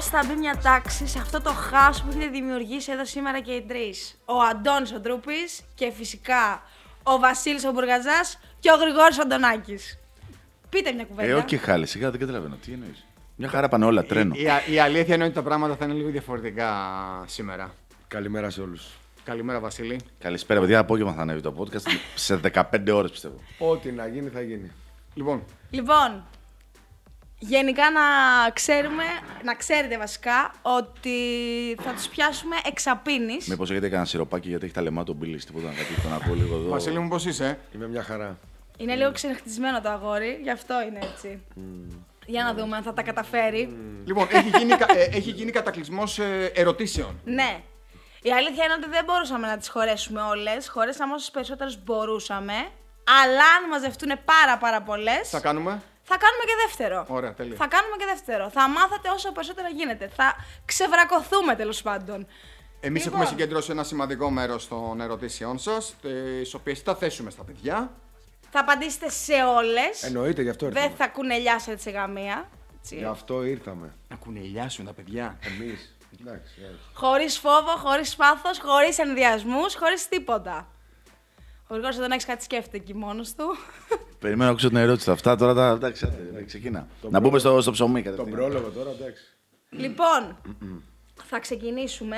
Πώς θα μπει μια τάξη σε αυτό το χάος που έχετε δημιουργήσει εδώ σήμερα και οι τρεις? Ο Αντώνης ο Τρούπης και φυσικά ο Βασίλης ο Μπουργαζάς και ο Γρηγόρης ο Αντωνάκης. Πείτε μια κουβέντα. Όχι χάλη, σιγά δεν καταλαβαίνω. Τι εννοείς? Μια χαρά πάνε όλα, τρένο. Η αλήθεια είναι ότι τα πράγματα θα είναι λίγο διαφορετικά σήμερα. Καλημέρα σε όλους. Καλημέρα, Βασίλη. Καλησπέρα, παιδιά. Απόγευμα θα ανέβει το podcast σε 15 ώρες πιστεύω. Ό,τι να γίνει θα γίνει. Λοιπόν, γενικά να ξέρετε βασικά ότι θα τους πιάσουμε εξαπίνης. Μήπως έχετε κανένα σιροπάκι γιατί έχει τα λεμά του Μπίλης, τίποτα να κάτι να πω λίγο εδώ. Βασίλη μου, πώς είσαι? Είμαι μια χαρά. Είναι λίγο ξενυχτισμένο το αγόρι, γι' αυτό είναι έτσι. Για να δούμε αν θα τα καταφέρει. Λοιπόν, έχει γίνει κατακλυσμός ερωτήσεων. Ναι. Η αλήθεια είναι ότι δεν μπορούσαμε να τις χωρέσουμε όλες. Χωρέσαμε όσες περισσότερες μπορούσαμε. Αλλά αν μαζευτούν πάρα πολλές. Θα κάνουμε. Θα κάνουμε και δεύτερο. Ωραία, τέλεια. Θα κάνουμε και δεύτερο. Θα μάθετε όσο περισσότερα γίνεται. Θα ξεβρακωθούμε τέλος πάντων. Εμείς Λοιπόν. έχουμε συγκεντρώσει ένα σημαντικό μέρος των ερωτήσεών σας, τις οποίες θα θέσουμε στα παιδιά. Θα απαντήσετε σε όλες. Εννοείται, γι' αυτό ήρθαμε. Δεν θα κουνελιάσετε σε καμία. Γι' αυτό ήρθαμε. Να κουνελιάσουν τα παιδιά. Εμείς. Εντάξει, Χωρίς φόβο, χωρίς πάθος, χωρίς ενδιασμούς, χωρίς τίποτα. Ο Γρηγόρης δεν έχει κάτι σκέφτεται εκεί μόνος του. Περιμένω να ακούσω την ερώτηση. Αυτά τώρα τα. Εντάξει, ξεκινά. Να μπούμε στο ψωμί τον κατευθείαν. πρόλογο τώρα, εντάξει. Λοιπόν, θα ξεκινήσουμε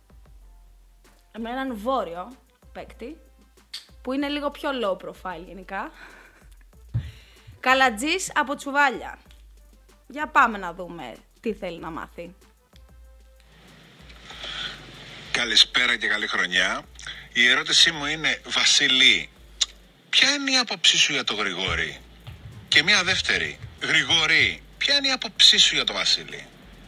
με έναν βόρειο παίκτη που είναι λίγο πιο low profile γενικά. Καλατζής από Τσουβάλια. Για πάμε να δούμε τι θέλει να μάθει. Καλησπέρα και καλή χρονιά. Η ερώτησή μου είναι, Βασίλη, ποια είναι η άποψή σου για τον Γρηγόρη? Και μια δεύτερη, Γρηγόρη, ποια είναι η άποψή σου για τον Βασίλη?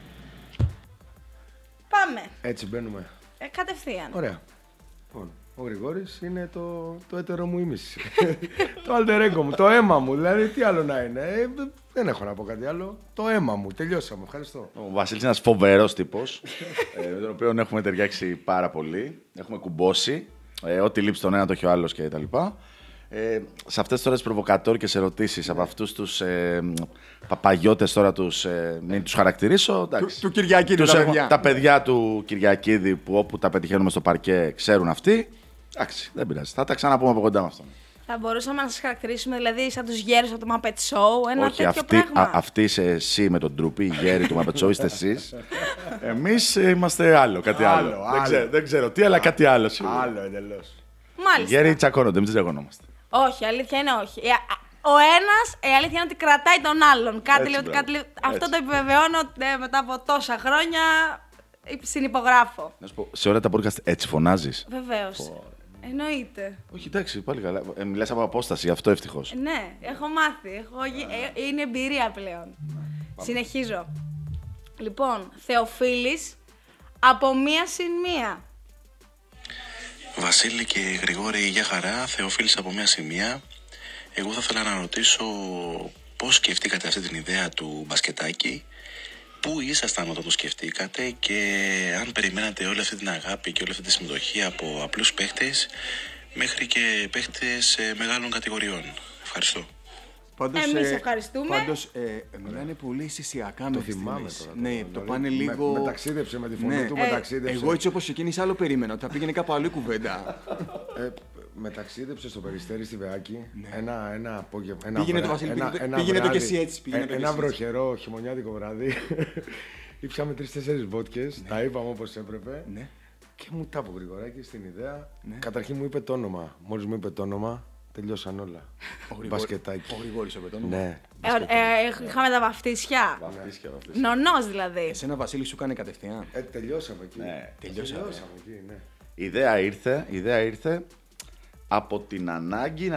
Πάμε. Έτσι μπαίνουμε. Κατευθείαν. Ωραία. Λοιπόν, ο Γρηγόρης είναι το έτερο μου ήμιση. Το alter ego μου, το αίμα μου. Δηλαδή, τι άλλο να είναι. Δεν έχω να πω κάτι άλλο. Το αίμα μου. Τελειώσαμε. Ευχαριστώ. Ο Βασίλης είναι ένας φοβερός τύπος, με τον οποίο έχουμε ταιριάξει πάρα πολύ. Έχουμε κουμπώσει. Ό,τι λείψει τον ένα το έχει ο άλλος κτλ. Σε αυτές τώρα τις προβοκατόρικες ερωτήσεις από αυτούς τους παπαγιώτες τώρα μην τους χαρακτηρίσω. Του Κυριακίδη τα παιδιά. Τα παιδιά του Κυριακίδη που όπου τα πετυχαίνουμε στο παρκέ ξέρουν αυτοί. Εντάξει, δεν πειράζει. Θα τα ξαναπούμε από κοντά με αυτόν. Θα μπορούσαμε να σας χαρακτηρίσουμε δηλαδή σαν τους γέρους από το Muppet Show, ένα Όχι, τέτοιο πράγμα. αυτή είσαι εσύ με τον Τρούπι, οι γέροι του Muppet Show είστε εσείς. Εμείς είμαστε άλλο, κάτι άλλο. Δεν ξέρω τι, αλλά κάτι άλλο. Άλλο εντελώς. Οι Μάλιστα. γέροι τσακώνονται, εμείς δεν τσακωνόμαστε. Όχι, αλήθεια είναι όχι. Ο ένας, η αλήθεια είναι ότι κρατάει τον άλλον. Αυτό το επιβεβαιώνω μετά από τόσα χρόνια. Συνυπογράφω. Να σου πω, σε όλα τα podcast έτσι φωνάζεις? Βεβαίως. Εννοείται. Όχι, εντάξει, πάλι καλά. Μιλάς από απόσταση, αυτό ευτυχώς. Ναι, έχω μάθει. Είναι εμπειρία πλέον. Συνεχίζω. Λοιπόν, Θεοφίλης από μία συν μία. Βασίλη και Γρηγόρη, για χαρά. Θεόφιλης από μια σημεία. Εγώ θα ήθελα να ρωτήσω πώς σκεφτήκατε αυτή την ιδέα του μπασκετάκι, πού ήσασταν όταν το σκεφτήκατε και αν περιμένατε όλη αυτή την αγάπη και όλη αυτή τη συμμετοχή από απλούς παίχτες μέχρι και παίχτες μεγάλων κατηγοριών. Ευχαριστώ. Εμείς ευχαριστούμε. Πάντως, μιλάνε πολύ αισθησιακά Το με θυμάμαι τις τώρα. Ναι, το πάνε λίγο. Με ταξίδεψε με τη φωνή Ναι. του, με ταξίδεψε. Εγώ έτσι όπως ξεκίνησα, άλλο περίμενα. Θα πήγαινε κάπου αλλού η κουβέντα. Με ταξίδεψε στο Περιστέρι στη Βεάκη. Ένα απόγευμα. Πήγαινε το Βασίλη, πήγαινε το κι εσύ έτσι. Ένα βροχερό χειμωνιάτικο βράδυ. Ήψαμε 3-4 βότκες, τα είπαμε όπως έπρεπε. Ναι. Και μου τα είπε ο Γρηγοράκης στην ιδέα. Ναι. Καταρχήν μου είπε το όνομα. Μόλις μου είπε το όνομα, τελειώσαν όλα. Μπασκετάκι. Ο Γρηγόρης ο Πετώνου. Ναι. Είχαμε τα βαφτίσια. Βαφτίσια. Νονός δηλαδή. Εσένα Βασίλη σου κάνει κατευθείαν. Τελειώσαμε εκεί. Ναι. Τελειώσαμε εκεί, ναι. Η ιδέα ήρθε από την ανάγκη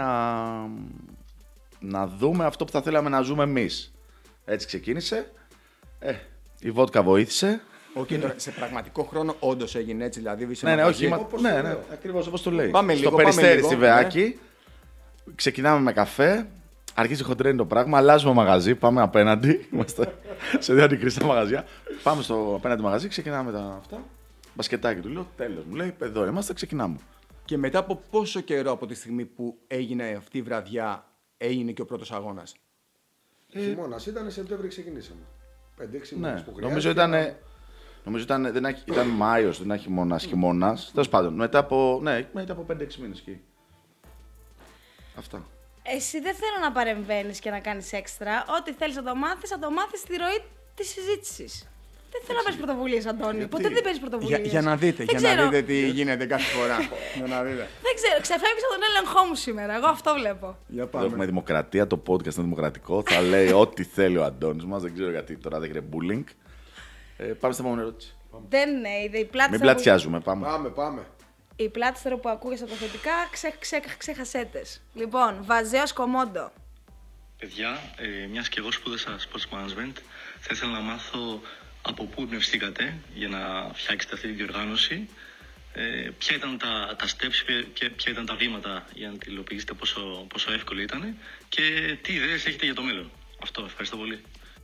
να δούμε αυτό που θα θέλαμε να ζούμε εμείς. Έτσι ξεκίνησε. Η βότκα βοήθησε. Όχι, τώρα σε πραγματικό χρόνο όντως έγινε έτσι, δηλαδή βήσε Ναι, ένα όχι, μαγαζί. ναι, ακριβώς όπως το λέει. Πάμε Στο λίγο, Περιστέρι πάμε στη λίγο, Βεάκη, ξεκινάμε με καφέ, αρχίζει χοντρένει το πράγμα, αλλάζουμε μαγαζί, πάμε απέναντι, είμαστε σε δύο αντικριστά μαγαζιά, πάμε στο απέναντι μαγαζί, ξεκινάμε τα αυτά, μπασκετάκι του λέω, τέλος, μου λέει, εδώ είμαστε, ξεκινάμε. Και μετά από πόσο καιρό από τη στιγμή που έγινε αυτή η βραδιά, έγινε και ο πρώτος αγώνας? Χειμώνας ήταν, Σεπτέμβρη ξεκινήσαμε. 5-6 Ναι, μήνες που νομίζω χρειάζεται. ήταν Μάιος, δεν ήταν χειμώνας. Τέλος πάντων, μετά από 5-6 μήνες εκεί. Αυτά. Εσύ δεν θέλω να παρεμβαίνεις και να κάνεις έξτρα. Ό,τι θέλεις να το μάθεις, θα το μάθεις στη ροή της συζήτησης. Δεν θέλω να παίρνεις πρωτοβουλίες, Αντώνη. Ποτέ δεν παίρνεις πρωτοβουλίες. Για να δείτε, Δεν για να ξέρω. δείτε τι γίνεται κάθε φορά. Για να δείτε. Δεν ξέρω, ξεφεύγεις από τον έλεγχό μου σήμερα. Εγώ αυτό βλέπω. Για Εδώ έχουμε πάμε. δημοκρατία, το podcast είναι δημοκρατικό. Θα λέει ό,τι θέλει ο Αντώνης μας. Δεν ξέρω γιατί τώρα δεν γίνεται bullying. Πάμε στην επόμενη ερώτηση. Δεν είναι. Μην πλατιάζουμε, πάμε. Πάμε. Η πλάτστερο που ακούγεσαι από θετικά, ξέχασέτες. Λοιπόν, Βαζέος Κομόντο. Παιδιά, μιας και εγώ σπούδασα sports management, θα ήθελα να μάθω από πού εμπνευστήκατε για να φτιάξετε αυτή τη διοργάνωση, ποια ήταν τα steps, ποια ήταν τα βήματα για να τη υλοποιήσετε, πόσο εύκολο ήταν και τι ιδέες έχετε για το μέλλον. Αυτό, ευχαριστώ πολύ.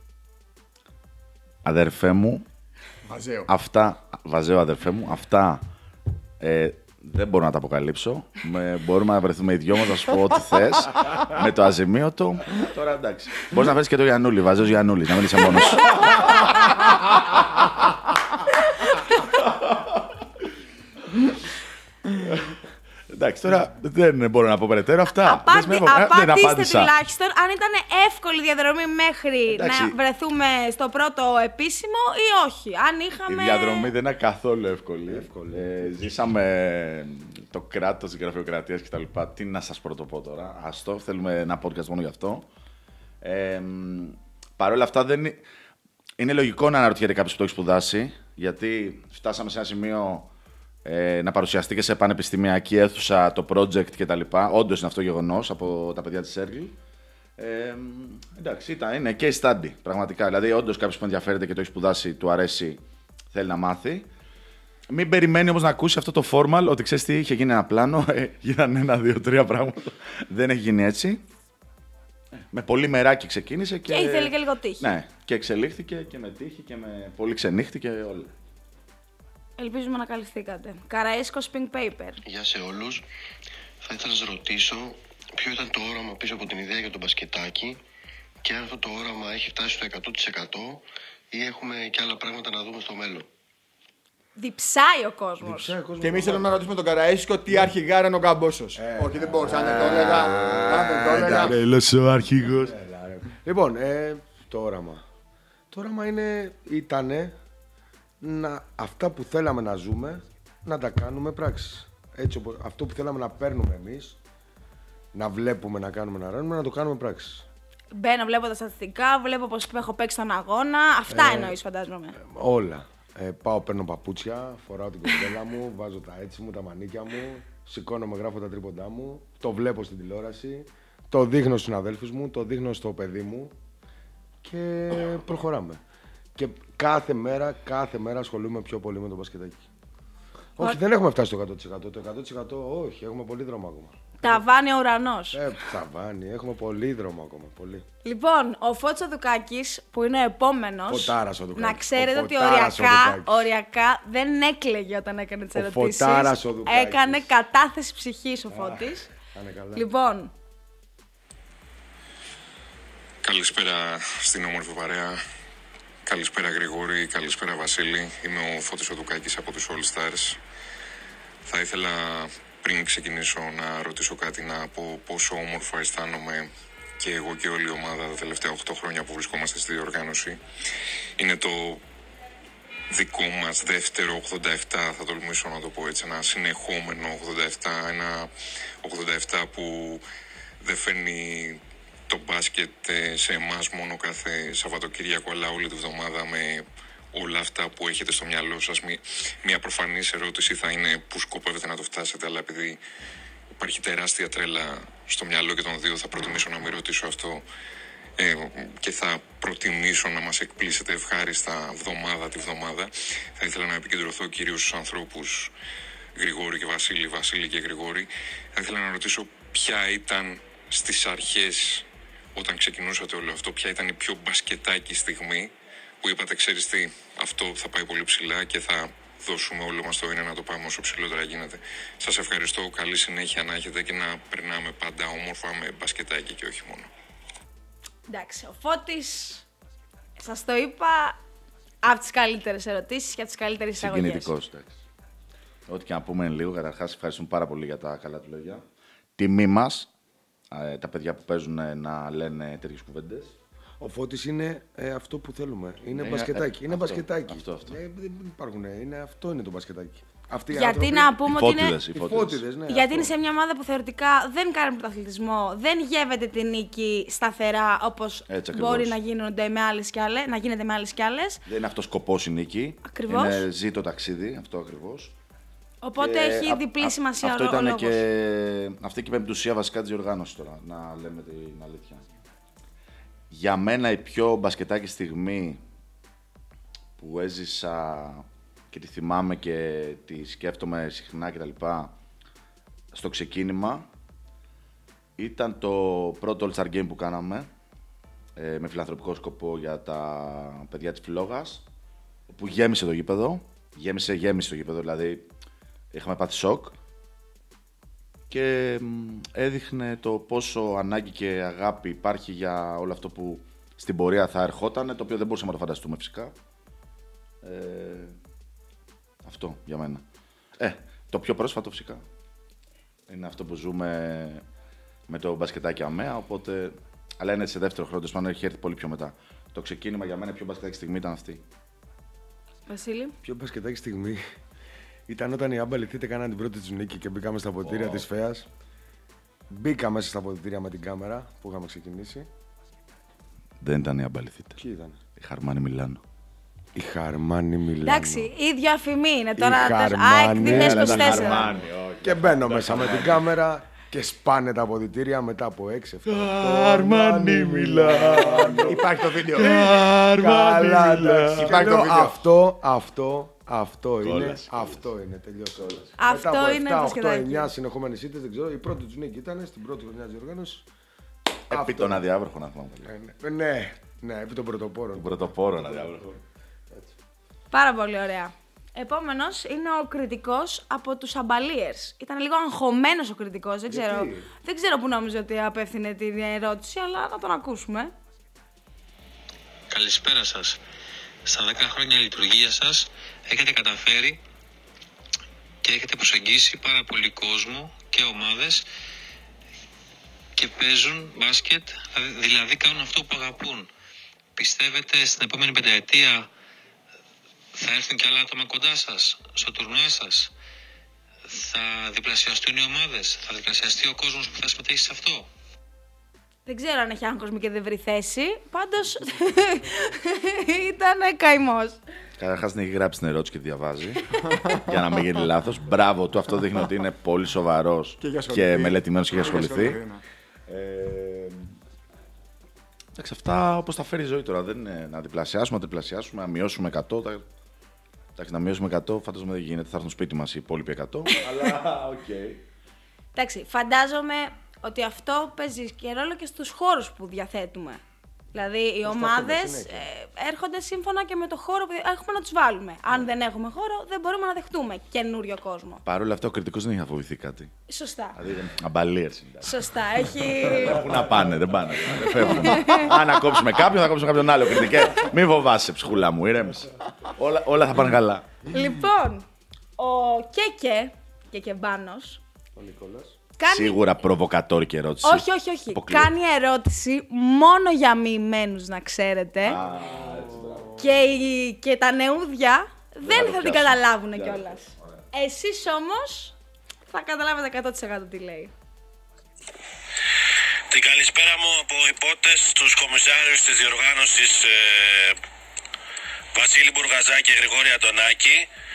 Αδερφέ μου, Βαζέο. Βαζέο αδερφέ μου, αυτά δεν μπορώ να τα αποκαλύψω. Μπορούμε να βρεθούμε οι δυο μας, να σου πω ό,τι θες. Με το αζημίωτο. Τώρα εντάξει. Μπορείς να φέρεις και το Γιαννούλη, Βαζέος Γιαννούλης, να μην είσαι μόνος σου. Εντάξει, τώρα δεν μπορώ να πω περαιτέρω αυτά. Απάντηστε τουλάχιστον αν ήταν εύκολη διαδρομή μέχρι Εντάξει. να βρεθούμε στο πρώτο επίσημο ή όχι. Αν Η είχαμε. διαδρομή δεν είναι καθόλου εύκολη. Ζήσαμε το κράτος της γραφειοκρατίας κτλ. Τι να σας πρωτοπώ τώρα. Αστό, θέλουμε ένα podcast μόνο γι' αυτό. Παρ' όλα αυτά είναι λογικό να αναρωτιέται κάποιος που το έχει σπουδάσει, γιατί φτάσαμε σε ένα σημείο να παρουσιαστεί και σε πανεπιστημιακή αίθουσα το project κτλ. Όντως είναι αυτό γεγονός από τα παιδιά της Circle. Εντάξει, είναι case study πραγματικά. Δηλαδή, όντως κάποιος που ενδιαφέρεται και το έχει σπουδάσει, του αρέσει, θέλει να μάθει. Μην περιμένει όμως να ακούσει αυτό το formal, ότι ξέρεις τι, είχε γίνει ένα πλάνο, γίνανε 1, 2, 3 πράγματα. Δεν έχει γίνει έτσι. Με πολύ μεράκι ξεκίνησε Και ήθελε και λίγο τύχη. Ναι, και εξελίχθηκε και με τύχη και με πολύ ξενύχτη και όλα. Ελπίζουμε να καλυφθήκατε. Καραΐσκος Pink Paper. Γεια σε όλους. Θα ήθελα να σας ρωτήσω ποιο ήταν το όραμα πίσω από την ιδέα για το μπασκετάκι και αν αυτό το όραμα έχει φτάσει στο 100% ή έχουμε και άλλα πράγματα να δούμε στο μέλλον. Διψάει ο κόσμος. Και εμείς θέλουμε να ρωτήσουμε τον Καραΐσκο τι αρχηγάρα είναι ο Καμπόσος. Όχι, δεν μπορούσα να το έλεγα. Αν δεν το έλεγα. Τρελός ο αρχηγός. Λοιπόν, το όραμα. Το όραμα ήτανε αυτά που θέλαμε να ζούμε, να τα κάνουμε πράξεις. Έτσι, αυτό που θέλαμε να παίρνουμε εμείς, να βλέπουμε, να κάνουμε, να ράνουμε, να το κάνουμε πράξεις. Μπαίνω, βλέπω τα στατιστικά, βλέπω πως έχω παίξει τον αγώνα. Αυτά εννοείς, φαντάζομαι. Όλα. Πάω, παίρνω παπούτσια, φοράω την κοστέλα μου, βάζω τα έτσι μου, τα μανίκια μου, σηκώνομαι, γράφω τα τρίποντά μου, το βλέπω στην τηλεόραση, το δείχνω στους συναδέλφους μου, το δείχνω στο παιδί μου και προχωράμε. Και κάθε μέρα ασχολούμαι πιο πολύ με το μπασκετάκι. Όχι, δεν έχουμε φτάσει στο 100%. Το 100% όχι, έχουμε πολύ δρόμο ακόμα. Ταβάνι ο ουρανός. Ταβάνι, έχουμε πολύ δρόμο ακόμα. Πολύ. Λοιπόν, ο Φώτης ο Δουκάκης, που είναι ο επόμενος, Φωτάρας ο Δουκάκης. να ξέρετε Ο ότι Φωτάρας ο Δουκάκης. οριακά δεν έκλαιγε όταν έκανε τις Ο ερωτήσεις. Φωτάρας ο Δουκάκης. Έκανε κατάθεση ψυχής ο Φώτης. Κάνε καλά. Λοιπόν, Καλησπέρα στην όμορφη παρέα. Καλησπέρα Γρηγόρη, καλησπέρα Βασίλη. Είμαι ο Φώτης ο Δουκάκης από τους All Stars. Θα ήθελα πριν ξεκινήσω να ρωτήσω κάτι, να πω πόσο όμορφα αισθάνομαι και εγώ και όλη η ομάδα τα τελευταία 8 χρόνια που βρισκόμαστε στη διοργάνωση. Είναι το δικό μας δεύτερο 87, θα τολμήσω να το πω έτσι, ένα συνεχόμενο 87, ένα 87 που δεν φέρνει το μπάσκετ σε εμάς μόνο κάθε Σαββατοκύριακο, αλλά όλη τη βδομάδα με όλα αυτά που έχετε στο μυαλό σας. Μια προφανής ερώτηση θα είναι πού σκοπεύετε να το φτάσετε, αλλά επειδή υπάρχει τεράστια τρέλα στο μυαλό και των δύο, θα προτιμήσω να μην ρωτήσω αυτό και θα προτιμήσω να μας εκπλήσετε ευχάριστα βδομάδα τη βδομάδα. Θα ήθελα να επικεντρωθώ κυρίως στους ανθρώπους Γρηγόρη και Βασίλη, Βασίλη και Γρηγόρη. Θα ήθελα να ρωτήσω ποια ήταν στις αρχές, όταν ξεκινούσατε όλο αυτό, ποια ήταν η πιο μπασκετάκι στιγμή που είπατε, ξέρεις τι, αυτό θα πάει πολύ ψηλά και θα δώσουμε όλο μας το είναι να το πάμε όσο ψηλότερα γίνεται. Σας ευχαριστώ, καλή συνέχεια να έχετε και να περνάμε πάντα όμορφα με μπασκετάκι και όχι μόνο. εντάξει, ο Φώτης Σας το είπα από τις καλύτερες ερωτήσεις και από τις καλύτερες εισαγωγές. Συγκινητικός, εντάξει. Ό,τι και να πούμε είναι λίγο. Καταρχάς, ευχαριστούμε πάρα πολύ για τα καλά του λόγια. Τιμή μας, τα παιδιά που παίζουν να λένε τέτοιες κουβέντες. Ο Φώτης είναι αυτό που θέλουμε. Είναι μπασκετάκι. Είναι μπασκετάκι. Αυτό. Δεν υπάρχουν. Αυτό είναι το μπασκετάκι. Αυτοί οι Γιατί άνθρωποι, να πούμε ότι είναι. Οι φώτιδες. ναι, Γιατί αυτό. είναι σε μια ομάδα που θεωρητικά δεν κάνει πρωταθλητισμό, δεν γεύεται την νίκη σταθερά όπως Έτσι μπορεί ακριβώς. να γίνεται με άλλες κι άλλες. Δεν είναι αυτός σκοπός η νίκη. Ακριβώς. Είναι ζει το ταξίδι, αυτό ακριβώς. Οπότε έχει διπλή σημασία αυτό ο ήταν λόγος. αυτή και η πεμπτουσία βασικά της διοργάνωσης τώρα, να λέμε την αλήθεια. Για μένα η πιο μπασκετάκι στιγμή που έζησα και τη θυμάμαι και τη σκέφτομαι συχνά κτλ. Στο ξεκίνημα ήταν το πρώτο All-Star Game που κάναμε με φιλανθρωπικό σκοπό για τα παιδιά της Φλόγας, που γέμισε το γήπεδο. Γέμισε το γήπεδο, δηλαδή είχαμε πάθει σοκ και έδειχνε το πόσο ανάγκη και αγάπη υπάρχει για όλο αυτό που στην πορεία θα ερχόταν, το οποίο δεν μπορούσαμε να το φανταστούμε φυσικά. Αυτό για μένα. Το πιο πρόσφατο φυσικά είναι αυτό που ζούμε με το μπασκετάκι ΑΜΕΑ, οπότε, αλλά είναι σε δεύτερο χρόνο, πάνω έχει έρθει πολύ πιο μετά. Το ξεκίνημα για μένα, η πιο μπασκετάκι στιγμή ήταν αυτή. Βασίλη. Πιο μπασκετάκι στιγμή ήταν όταν οι άμπαλοι θήτε κάναν την πρώτη του νίκη και μπήκαμε στα ποτήρια της ΦΕΑΣ. Μπήκα μέσα στα ποτήρια με την κάμερα που είχαμε ξεκινήσει. Δεν ήταν η Αμπαλιθίτα. Ποιοι ήταν? Η Χαρμάνη Μιλάνο. Η Χαρμάνη Μιλάνο. Εντάξει, ίδιο αφημί είναι τώρα. Χαρμάνη, ΑΕΚ 24. Και μπαίνω μέσα με την κάμερα και σπάνε τα αποδυτήρια μετά από 6-7. Χαρμάνη Μιλάνο. Υπάρχει το βίντεο. Καλά, εντάξει. Υπάρχει το βίντεο. Αυτό είναι. Κόλαση. Αυτό είναι. Τελειώσε όλα. Αυτό Μετά από είναι 7, 8, μπασκετάκι. 9 συνεχόμενες ήττες, δεν ξέρω. Η πρώτη του νίκη ήταν στην πρώτη χρονιά της διοργάνωσης. Επί τον αδιάβροχο να θυμάμαι. Ναι, επί των πρωτοπόρων. Τον πρωτοπόρο αδιάβροχο. Πάρα πολύ ωραία. Επόμενος είναι ο κριτικός από τους Αμπαλίερς. Ήταν λίγο αγχωμένος ο κριτικός, δεν ξέρω. Γιατί? Δεν ξέρω που νόμιζε ότι απέφθινε την ερώτηση, αλλά να τον ακούσουμε. Καλησπέρα σας. Στα 10 χρόνια λειτουργία σας έχετε καταφέρει και έχετε προσεγγίσει πάρα πολύ κόσμο και ομάδες και παίζουν μπάσκετ, δηλαδή κάνουν αυτό που αγαπούν. Πιστεύετε στην επόμενη πενταετία θα έρθουν και άλλα άτομα κοντά σας, στο τουρνουά σας? Θα διπλασιαστούν οι ομάδες, θα διπλασιαστεί ο κόσμος που θα συμμετέχει σε αυτό? Δεν ξέρω αν έχει άγχος και δεν βρει θέση. Πάντως ήταν καημός. Καταρχάς την έχει γράψει την ερώτηση και τη διαβάζει. Για να μην γίνει λάθος. Μπράβο του, αυτό δείχνει ότι είναι πολύ σοβαρός και μελετημένος και έχει ασχοληθεί. Εντάξει, αυτά όπως τα φέρει η ζωή τώρα. Δεν είναι να διπλασιάσουμε, να τριπλασιάσουμε, να μειώσουμε 100. Εντάξει, να μειώσουμε 100, φαντάζομαι δεν γίνεται. Θα έρθουν σπίτι μας οι υπόλοιποι 100. Αλλά οκ. Εντάξει, φαντάζομαι ότι αυτό παίζει και ρόλο και στους χώρους που διαθέτουμε. Δηλαδή, οι ομάδες έρχονται σύμφωνα και με το χώρο που έχουμε να τους βάλουμε. Αν δεν έχουμε χώρο, δεν μπορούμε να δεχτούμε καινούριο κόσμο. Παρ' όλα αυτά, ο κριτικός δεν έχει αφοβηθεί κάτι. Σωστά. Δηλαδή, αμπαλίερς. Σωστά. Έχει. Πού να πάνε, δεν πάνε. Δεν φεύγουν. Αν να κόψουμε κάποιον, θα κόψουμε κάποιον άλλο. Κριτικέ, μην φοβάσαι, ψυχούλα μου, ηρέμησε. Όλα θα πάνε καλά. Λοιπόν, ο Κέκε Μπάνος. Ο Νικόλας. Κάνει... Σίγουρα προβοκατόρικη ερώτηση. Όχι. Αποκλείω. Κάνει ερώτηση μόνο για μοιημένους, να ξέρετε. Και τα νεούδια δεν θα την καταλάβουν κιόλας. Εσείς όμως θα καταλάβετε 100% τι λέει. Την καλησπέρα μου από υπότες στους κομισάριους της διοργάνωσης Βασίλη Μπουργαζά και Γρηγόρη Αντωνάκη.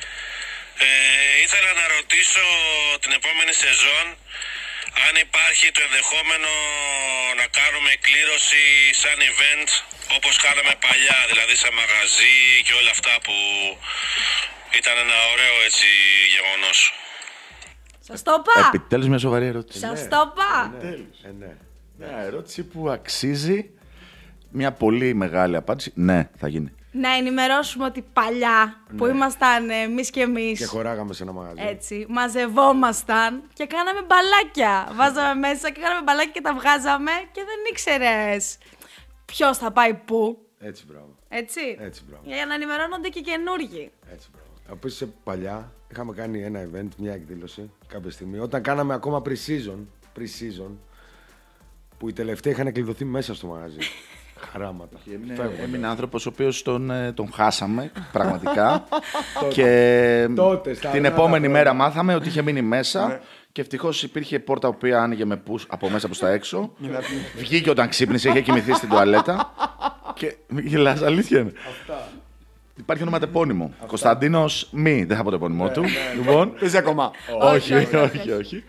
Ήθελα να ρωτήσω την επόμενη σεζόν αν υπάρχει το ενδεχόμενο να κάνουμε κλήρωση σαν event όπως κάναμε παλιά, δηλαδή σε μαγαζί και όλα αυτά που ήταν ένα ωραίο έτσι γεγονός. Σας το είπα! Επιτέλους μια σοβαρή ερώτηση. Σας το είπα! Ναι. Μια ερώτηση που αξίζει μια πολύ μεγάλη απάντηση. Ναι, θα γίνει. Να ενημερώσουμε ότι παλιά που ήμασταν εμείς και εμείς. Και χωράγαμε σε ένα μαγαζί. Έτσι, μαζευόμασταν και κάναμε μπαλάκια. Βάζαμε μέσα και κάναμε μπαλάκια και τα βγάζαμε και δεν ήξερες ποιος θα πάει πού. Έτσι, μπράβο. Έτσι. Έτσι, μπράβο. Για να ενημερώνονται και καινούργοι. Έτσι, μπράβο. Επίσης, παλιά είχαμε κάνει ένα event, μια εκδήλωση κάποια στιγμή, όταν κάναμε ακόμα pre-season, που οι τελευταίοι είχαν κλειδωθεί μέσα στο μαγαζί. Χαράματα. Έμεινε άνθρωπος ο οποίος τον χάσαμε πραγματικά και την επόμενη μέρα μάθαμε ότι είχε μείνει μέσα και ευτυχώς υπήρχε πόρτα που άνοιγε με push από μέσα προς τα έξω. Βγήκε όταν ξύπνησε, είχε κοιμηθεί στην τουαλέτα και γελάς, αλήθεια είναι. Υπάρχει ονοματεπώνυμο. Κωνσταντίνος Μη, δεν θα πω το επώνυμό του. Λοιπόν, Παίζει ακόμα. όχι.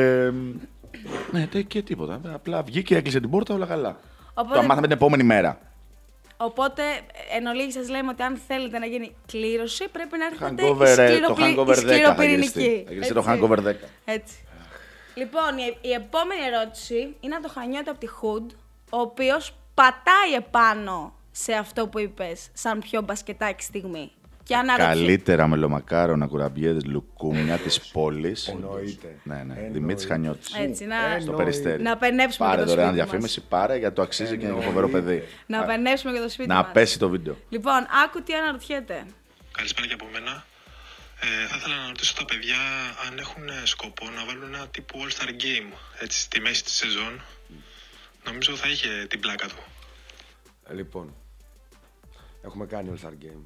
Ναι, και τίποτα. Απλά βγήκε, έκλεισε την πόρτα, όλα καλά. Το μάθαμε την επόμενη μέρα. Οπότε, εν ολίγη σας λέμε ότι αν θέλετε να γίνει κλήρωση, πρέπει να έρθετε Το Hangover 10 θα γυριστεί. το Hangover 10. Έτσι. Λοιπόν, η επόμενη ερώτηση είναι από το Χανιώτη από τη Hood, ο οποίος πατάει επάνω σε αυτό που είπες, σαν πιο μπασκετάκι στιγμή. Και Καλύτερα μελομακάρονα, κουραμπιέδες, λουκούμια της πόλης. Εννοείται. Ναι, Δημήτρης Χανιώτης. Έτσι, Στο Περιστέρι. να πενέψουμε πάρε και το σπίτι δωρεάν μας. διαφήμιση, πάρε γιατί το αξίζει και είναι ένα φοβερό παιδί. Να πενέψουμε και το σπίτι μας. Να πέσει το βίντεο. Λοιπόν, άκου τι αναρωτιέται. Καλησπέρα και από μένα. Θα ήθελα να ρωτήσω τα παιδιά αν έχουν σκοπό να βάλουν ένα τύπου All-Star Game έτσι, στη μέση της σεζόν. Νομίζω θα είχε την πλάκα του. Λοιπόν, έχουμε κάνει All-Star Game.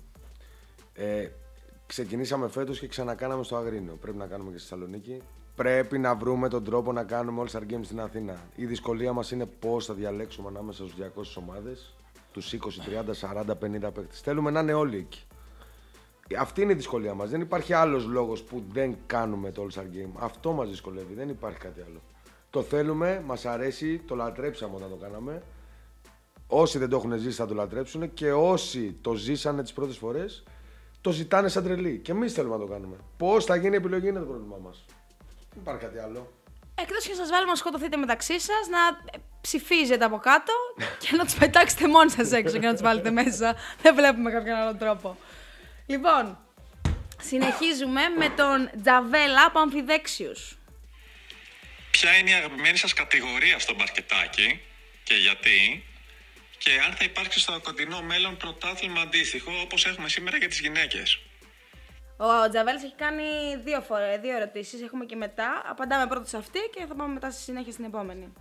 Ξεκινήσαμε φέτος και ξανακάναμε στο Αγρίνιο. Πρέπει να κάνουμε και στη Θεσσαλονίκη. Πρέπει να βρούμε τον τρόπο να κάνουμε All-Star Game στην Αθήνα. Η δυσκολία μας είναι πώς θα διαλέξουμε ανάμεσα στους 200 ομάδες, τους 20, 30, 40, 50 παίκτες. Θέλουμε να είναι όλοι εκεί. Αυτή είναι η δυσκολία μας. Δεν υπάρχει άλλος λόγος που δεν κάνουμε το All-Star Game. Αυτό μας δυσκολεύει. Δεν υπάρχει κάτι άλλο. Το θέλουμε, μας αρέσει, το λατρέψαμε όταν το κάναμε. Όσοι δεν το έχουν ζήσει θα το λατρέψουν και όσοι το ζήσανε τις πρώτες φορές το ζητάνε σαν τρελή. Και εμείς θέλουμε να το κάνουμε. Πώς θα γίνει η επιλογή είναι το πρόβλημά μας. Δεν υπάρχει κάτι άλλο. Εκτός και σας βάλουμε να σκοτωθείτε μεταξύ σας, να ψηφίζετε από κάτω και να τους πετάξετε μόνοι σας έξω και να τους βάλετε μέσα. Δεν βλέπουμε κάποιον άλλο τρόπο. Λοιπόν, συνεχίζουμε με τον Τζαβέλα από Αμφιδέξιους. Ποια είναι η αγαπημένη σας κατηγορία στο μπασκετάκι και γιατί? Και αν θα υπάρξει στο κοντινό μέλλον πρωτάθλημα αντίστοιχο όπως έχουμε σήμερα για τις γυναίκες. Ο Τζαβέλης έχει κάνει δύο ερωτήσεις, έχουμε και μετά. Απαντάμε πρώτα σε αυτή και θα πάμε μετά στη συνέχεια στην επόμενη.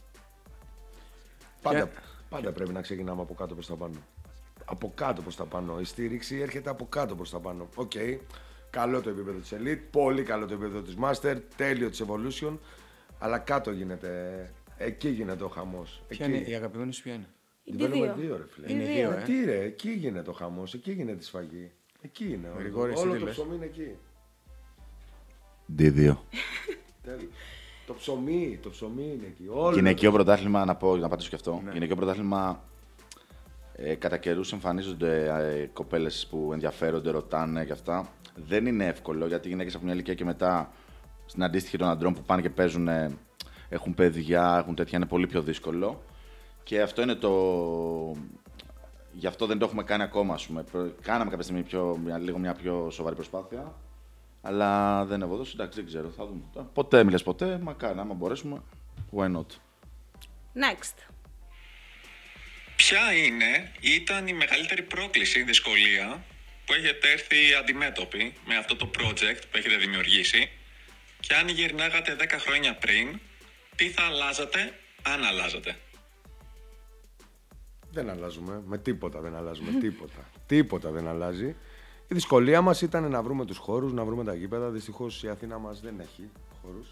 Πάντα πρέπει να ξεκινάμε από κάτω προς τα πάνω. Από κάτω προς τα πάνω. Η στήριξη έρχεται από κάτω προς τα πάνω. Οκ. Καλό το επίπεδο της Elite, πολύ καλό το επίπεδο της Master, τέλειο της Evolution. Αλλά κάτω γίνεται. Εκεί γίνεται ο χαμός. Ποια είναι η αγαπημένη σου, ποια είναι? Βάλουμε δύο, ρε φίλε. Είναι δύο, Τι ρε, εκεί γίνεται ο χαμός, εκεί γίνεται η σφαγή. Εκεί είναι. Όλο το ψωμί είναι εκεί. D2. Τέλος. Το ψωμί είναι εκεί. Γυναικείο πρωτάθλημα, να πατήσω και αυτό. Ναι. Γυναικείο πρωτάθλημα, κατά καιρούς εμφανίζονται κοπέλες που ενδιαφέρονται, ρωτάνε και αυτά. Δεν είναι εύκολο γιατί οι γυναίκες από μια ηλικία και μετά, στην αντίστοιχη των αντρών που πάνε και παίζουν, έχουν παιδιά, έχουν τέτοια, είναι πολύ πιο δύσκολο. Και αυτό είναι το. Γι' αυτό δεν το έχουμε κάνει ακόμα, ας πούμε. Κάναμε κάποια στιγμή λίγο μια πιο σοβαρή προσπάθεια. Αλλά δεν είναι ευωδός, εντάξει, δεν ξέρω, θα δούμε. Ποτέ μιλες ποτέ, μακάρι, άμα μπορέσουμε, why not. Next. Ποια ήταν η μεγαλύτερη πρόκληση, δυσκολία που έχετε έρθει αντιμέτωποι με αυτό το project που έχετε δημιουργήσει και αν γυρνάγατε 10 χρόνια πριν, τι θα αλλάζατε, αν αλλάζατε? Δεν αλλάζουμε, με τίποτα δεν αλλάζουμε, τίποτα δεν αλλάζει. Η δυσκολία μας ήταν να βρούμε τους χώρους, να βρούμε τα γήπεδα. Δυστυχώς η Αθήνα μας δεν έχει χώρους.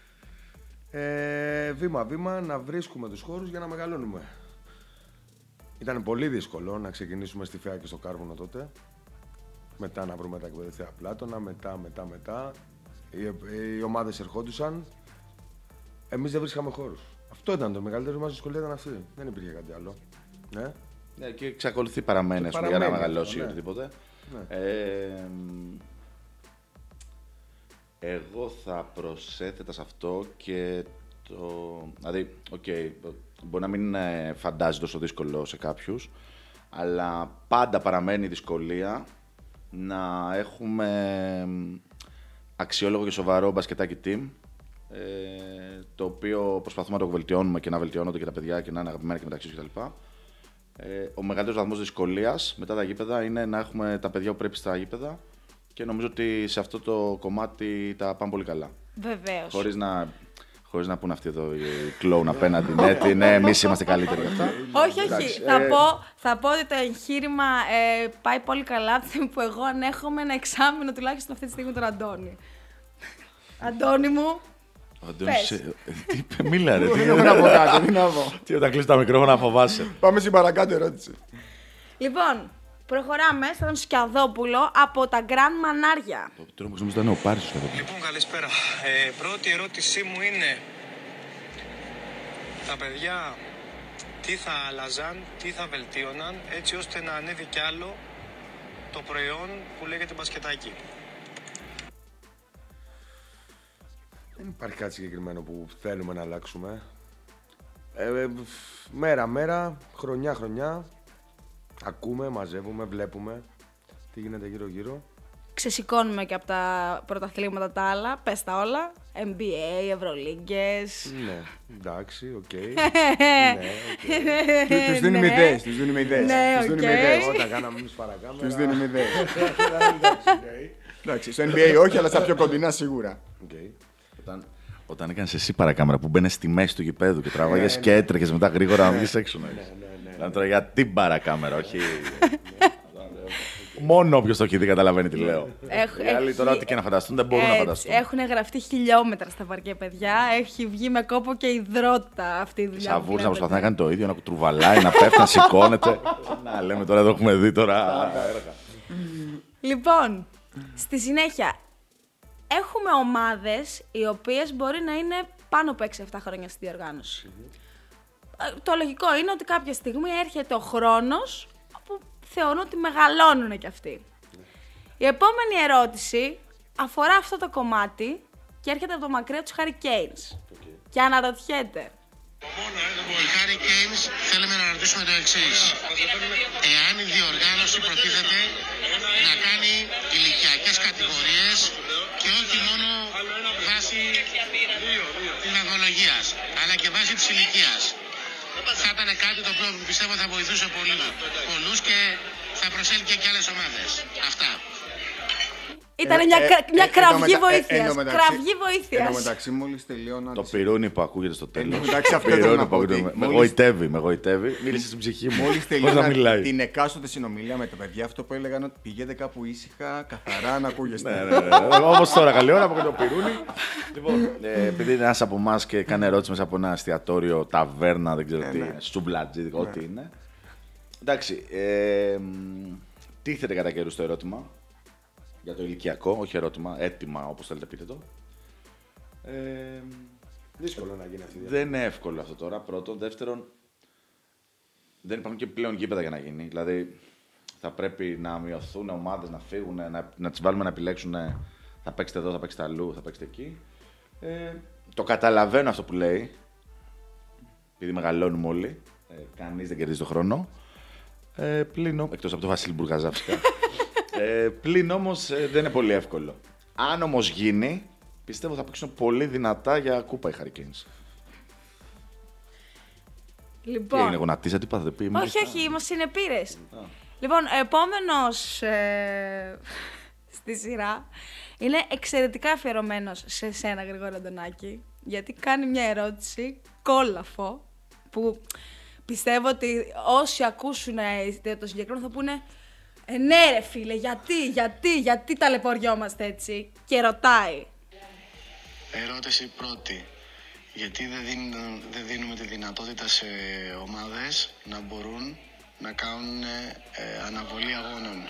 Βήμα-βήμα να βρίσκουμε τους χώρους για να μεγαλώνουμε. Ήταν πολύ δύσκολο να ξεκινήσουμε στη Φαία και στο Κάρβουνο τότε. Μετά να βρούμε τα εκπαιδευτικά πλάτωνα, μετά. Οι ομάδες ερχόντουσαν. Εμείς δεν βρίσκαμε χώρους. Αυτό ήταν το μεγαλύτερο μας δυσκολία, ήταν αυτή. Δεν υπήρχε κάτι άλλο. Ναι, και εξακολουθεί παραμένει για να μεγαλώσει οτιδήποτε. Ναι. Εγώ θα προσέθετα σε αυτό και δηλαδή, μπορεί να μην φαντάζει τόσο δύσκολο σε κάποιους, αλλά πάντα παραμένει η δυσκολία να έχουμε αξιόλογο και σοβαρό μπασκετάκι team, το οποίο προσπαθούμε να το βελτιώνουμε και να βελτιώνονται και τα παιδιά και να είναι αγαπημένα και μεταξύ τους κτλ. Ο μεγαλύτερος βαθμός δυσκολίας μετά τα γήπεδα είναι να έχουμε τα παιδιά που πρέπει στα γήπεδα και νομίζω ότι σε αυτό το κομμάτι τα πάμε πολύ καλά. Βεβαίως. Χωρίς να πούνε αυτοί εδώ οι κλόουν απέναντι. Ναι, εμείς είμαστε καλύτεροι για αυτά. Όχι. Θα πω ότι το εγχείρημα πάει πολύ καλά από τη στιγμή που εγώ ανέχομαι ένα εξάμηνο τουλάχιστον αυτή τη στιγμή τον Αντώνη. Αντώνη μου. Αντώνης, μίλα ρε. Τι να πω κάτι, τι να πω. Τι όταν κλείσεις τα μικρόφωνα φοβάσαι. Πάμε στην παρακάτω ερώτηση. Λοιπόν, προχωράμε στον Σκιαδόπουλο από τα Γκραν Μανάρια. Το τρόπο που νομίζω ήταν ο Πάρης στο Σκιαδόπουλο. Λοιπόν, καλησπέρα. Πρώτη ερώτησή μου είναι τα παιδιά τι θα άλλαζαν, τι θα βελτίωναν έτσι ώστε να ανέβει κι άλλο το προϊόν που λέγεται μπασκετάκι. Δεν υπάρχει κάτι συγκεκριμένο που θέλουμε να αλλάξουμε. Μέρα-μέρα, χρονιά-χρονιά, ακούμε, μαζεύουμε, βλέπουμε τι γίνεται γύρω-γύρω. Ξεσηκώνουμε και από τα πρωταθλήματα τα άλλα, πες τα όλα. NBA, Ευρωλίγκες. Ναι, εντάξει, οκ. Τους δίνουμε ιδέες, τους δίνουμε ιδέες. Ναι, οκ. Όταν κάναμε εμείς παρακάμερα. Τους δίνουμε ιδέες. Εντάξει, στο NBA όχι, αλλά στα πιο κοντινά σίγουρα. Όταν έκανες εσύ παρακάμερα που μπαίνες στη μέση του γηπέδου και τραβάγες και έτρεχες μετά γρήγορα να βγεις έξω. Δηλαδή τώρα για την παρακάμερα, όχι. Μόνο όποιος το έχει δει καταλαβαίνει τι λέω. Οι άλλοι τώρα ό,τι και να φανταστούν δεν μπορούν να φανταστούν. Έχουν γραφτεί χιλιόμετρα στα παρκέ, παιδιά. Έχει βγει με κόπο και υδρότα αυτή η δουλειά. Σαβούρς να προσπαθεί να κάνει το ίδιο, να τρουβαλάει, να πέφτει, να σηκώνεται. Να λέμε τώρα, εδώ έχουμε δει τώρα έργα. Λοιπόν, στη συνέχεια, έχουμε ομάδες οι οποίες μπορεί να είναι πάνω από 6-7 χρόνια στη διοργάνωση. Το λογικό είναι ότι κάποια στιγμή έρχεται ο χρόνος που θεωρούν ότι μεγαλώνουν κι αυτοί. Η επόμενη ερώτηση αφορά αυτό το κομμάτι και έρχεται από το μακριά τους Hurricanes. Και αναρωτιέται. Οι Hurricanes θέλουμε να ρωτήσουμε το εξής. Εάν η διοργάνωση προτίθεται να κάνει ηλικιακές κατηγορίες και όχι μόνο βάσει της βαθμολογίας, αλλά και βάσει της ηλικίας. Θα ήταν κάτι το οποίο πιστεύω θα βοηθούσε πολλούς και θα προσέλκυε και άλλες ομάδες. Αυτά. Ήταν μια κραυγή βοήθειας. Κραυγή βοήθειας. Εν τω μεταξύ, μόλις τελειώνα. Το πυρούνι που ακούγεται στο τέλος. Εντάξει, αυτό θέλω να πω. Με γοητεύει. Μίλησε στην ψυχή μου. Μόλις τελειώνα την εκάστοτε συνομιλία με τα παιδιά, αυτό που έλεγαν ότι πηγαίνετε κάπου ήσυχα, καθαρά να ακούγεστε. Όπως τώρα, καλή ώρα από το πυρούνι. Λοιπόν, επειδή είναι ένας από εμάς και κάνει ερώτηση μέσα από ένα εστιατόριο, ταβέρνα, δεν ξέρω τι, σουμπλατζίδικο, ό,τι είναι. Εντάξει, τίθεται κατά καιρούς το ερώτημα. Για το ηλικιακό, όχι ερώτημα, έτοιμα όπως θέλετε πείτε το. Δύσκολο να γίνει αυτή η Δεν είναι εύκολο αυτό τώρα, πρώτον. Δεύτερον, δεν υπάρχουν και πλέον γήπεδα για να γίνει. Δηλαδή, θα πρέπει να μειωθούν ομάδες, να φύγουν, να τις βάλουμε να επιλέξουν θα παίξετε εδώ, θα παίξετε αλλού, θα παίξετε εκεί. Το καταλαβαίνω αυτό που λέει, επειδή μεγαλώνουμε όλοι. Κανείς δεν κερδίζει τον χρόνο. Εκτός από τον Βασίλη Μπουργαζά φυσικά. Πλην όμως δεν είναι πολύ εύκολο. Αν όμως γίνει, πιστεύω θα παίξουν πολύ δυνατά για κούπα οι Hurricanes. Λοιπόν. Τι έγινε, γονατίσα, τι πάθατε πει. Όχι, είμαστε συνεπήρες. Λοιπόν, επόμενος στη σειρά είναι εξαιρετικά αφιερωμένος σε σένα, Γρηγόρη Αντωνάκη, γιατί κάνει μια ερώτηση κόλαφο που πιστεύω ότι όσοι ακούσουν το συγκεκριμένο θα πούνε ναι ρε φίλε, γιατί ταλαιπωριόμαστε έτσι, και ρωτάει. Ερώτηση πρώτη. Γιατί δεν δίνουμε τη δυνατότητα σε ομάδες να μπορούν να κάνουν αναβολή αγώνων.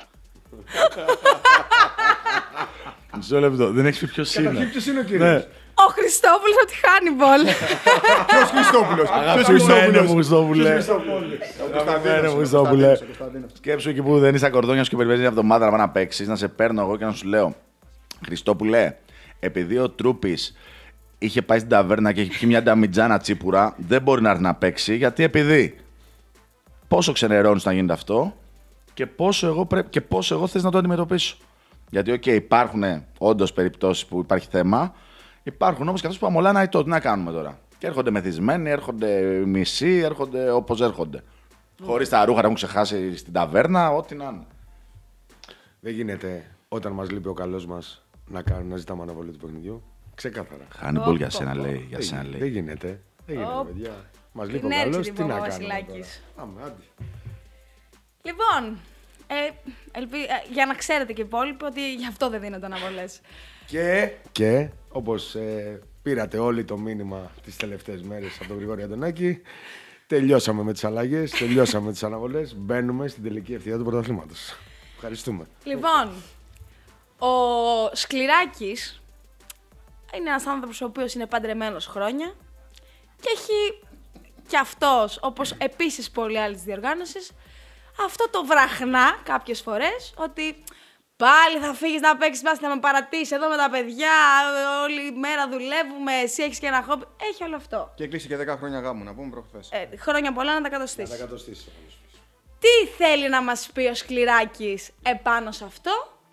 Μισό λεπτό, δεν έχεις πει ποιος είναι. Καταρχήν ποιος είναι ο κύριος. Ο Χριστόπουλος από τη Χάνιμπολ. Ποιος Χριστόπουλος. Αγαπημένε μου Χριστόπουλε. Σκέψου εκεί που δεν είσαι ακορδόνια σου και περιμένεις μια εβδομάδα να πάει να παίξεις, να σε παίρνω εγώ και να σου λέω Χριστόπουλε, επειδή ο Τρούπης είχε πάει στην ταβέρνα και είχε πιει μια νταμιτζάνα τσίπουρα, δεν μπορεί να έρθει να παίξει, γιατί επειδή πόσο ξενερώνεις να γίνεται αυτό και πόσο εγώ θες να το αντιμετωπίσω. Γιατί, υπάρχουν όντως περιπτώσεις που υπάρχει θέμα, υπάρχουν όμως και αυτές που αμολάνε αητό. Τι να κάνουμε τώρα. Και έρχονται μεθυσμένοι, έρχονται μισοί, έρχονται όπως έρχονται. Χωρίς τα ρούχα να έχουν ξεχάσει στην ταβέρνα, ό,τι να είναι. Δεν γίνεται όταν μας λείπει ο καλός μας να ζητάμε αναβολή του παιχνιδιού. Ξεκάθαρα. Χάνιμπολ για σένα λέει. Για σένα Δεν λέει. γίνεται. Δεν γίνεται, παιδιά. Μας λείπει ο Είναι καλός, έτσι, τι να λοιπόν, ο κάνουμε Βασιλάκης. τώρα. Άντε. Λοιπόν, για να ξέρετε και οι υπόλοιποι ότι γι' αυτό δεν δίνονται αναβολές. Και όπως πήρατε όλοι το μήνυμα τις τελευταίες μέρες από τον Γρηγόρη Αντωνάκη, τελειώσαμε με τις αλλαγές, τελειώσαμε με τις αναβολές, μπαίνουμε στην τελική ευθεία του πρωταθλήματος. Ευχαριστούμε. Λοιπόν, ο Σκληράκης είναι ένας άνθρωπος ο οποίος είναι παντρεμένος χρόνια και έχει κι αυτός, όπως επίσης πολλοί άλλοι της διοργάνωσης, αυτό το βραχνά κάποιες φορές ότι πάλι θα φύγεις να παίξεις μπάσκετ, θα με παρατήσεις εδώ με τα παιδιά, όλη μέρα δουλεύουμε, εσύ έχεις και ένα χόμπι. Έχει όλο αυτό. Και κλείσει και 10 χρόνια γάμου, να πούμε προχθές. Χρόνια πολλά να τα κατοστήσεις. Να τα κατοστήσεις. Τι θέλει να μας πει ο Σκληράκης επάνω σε αυτό?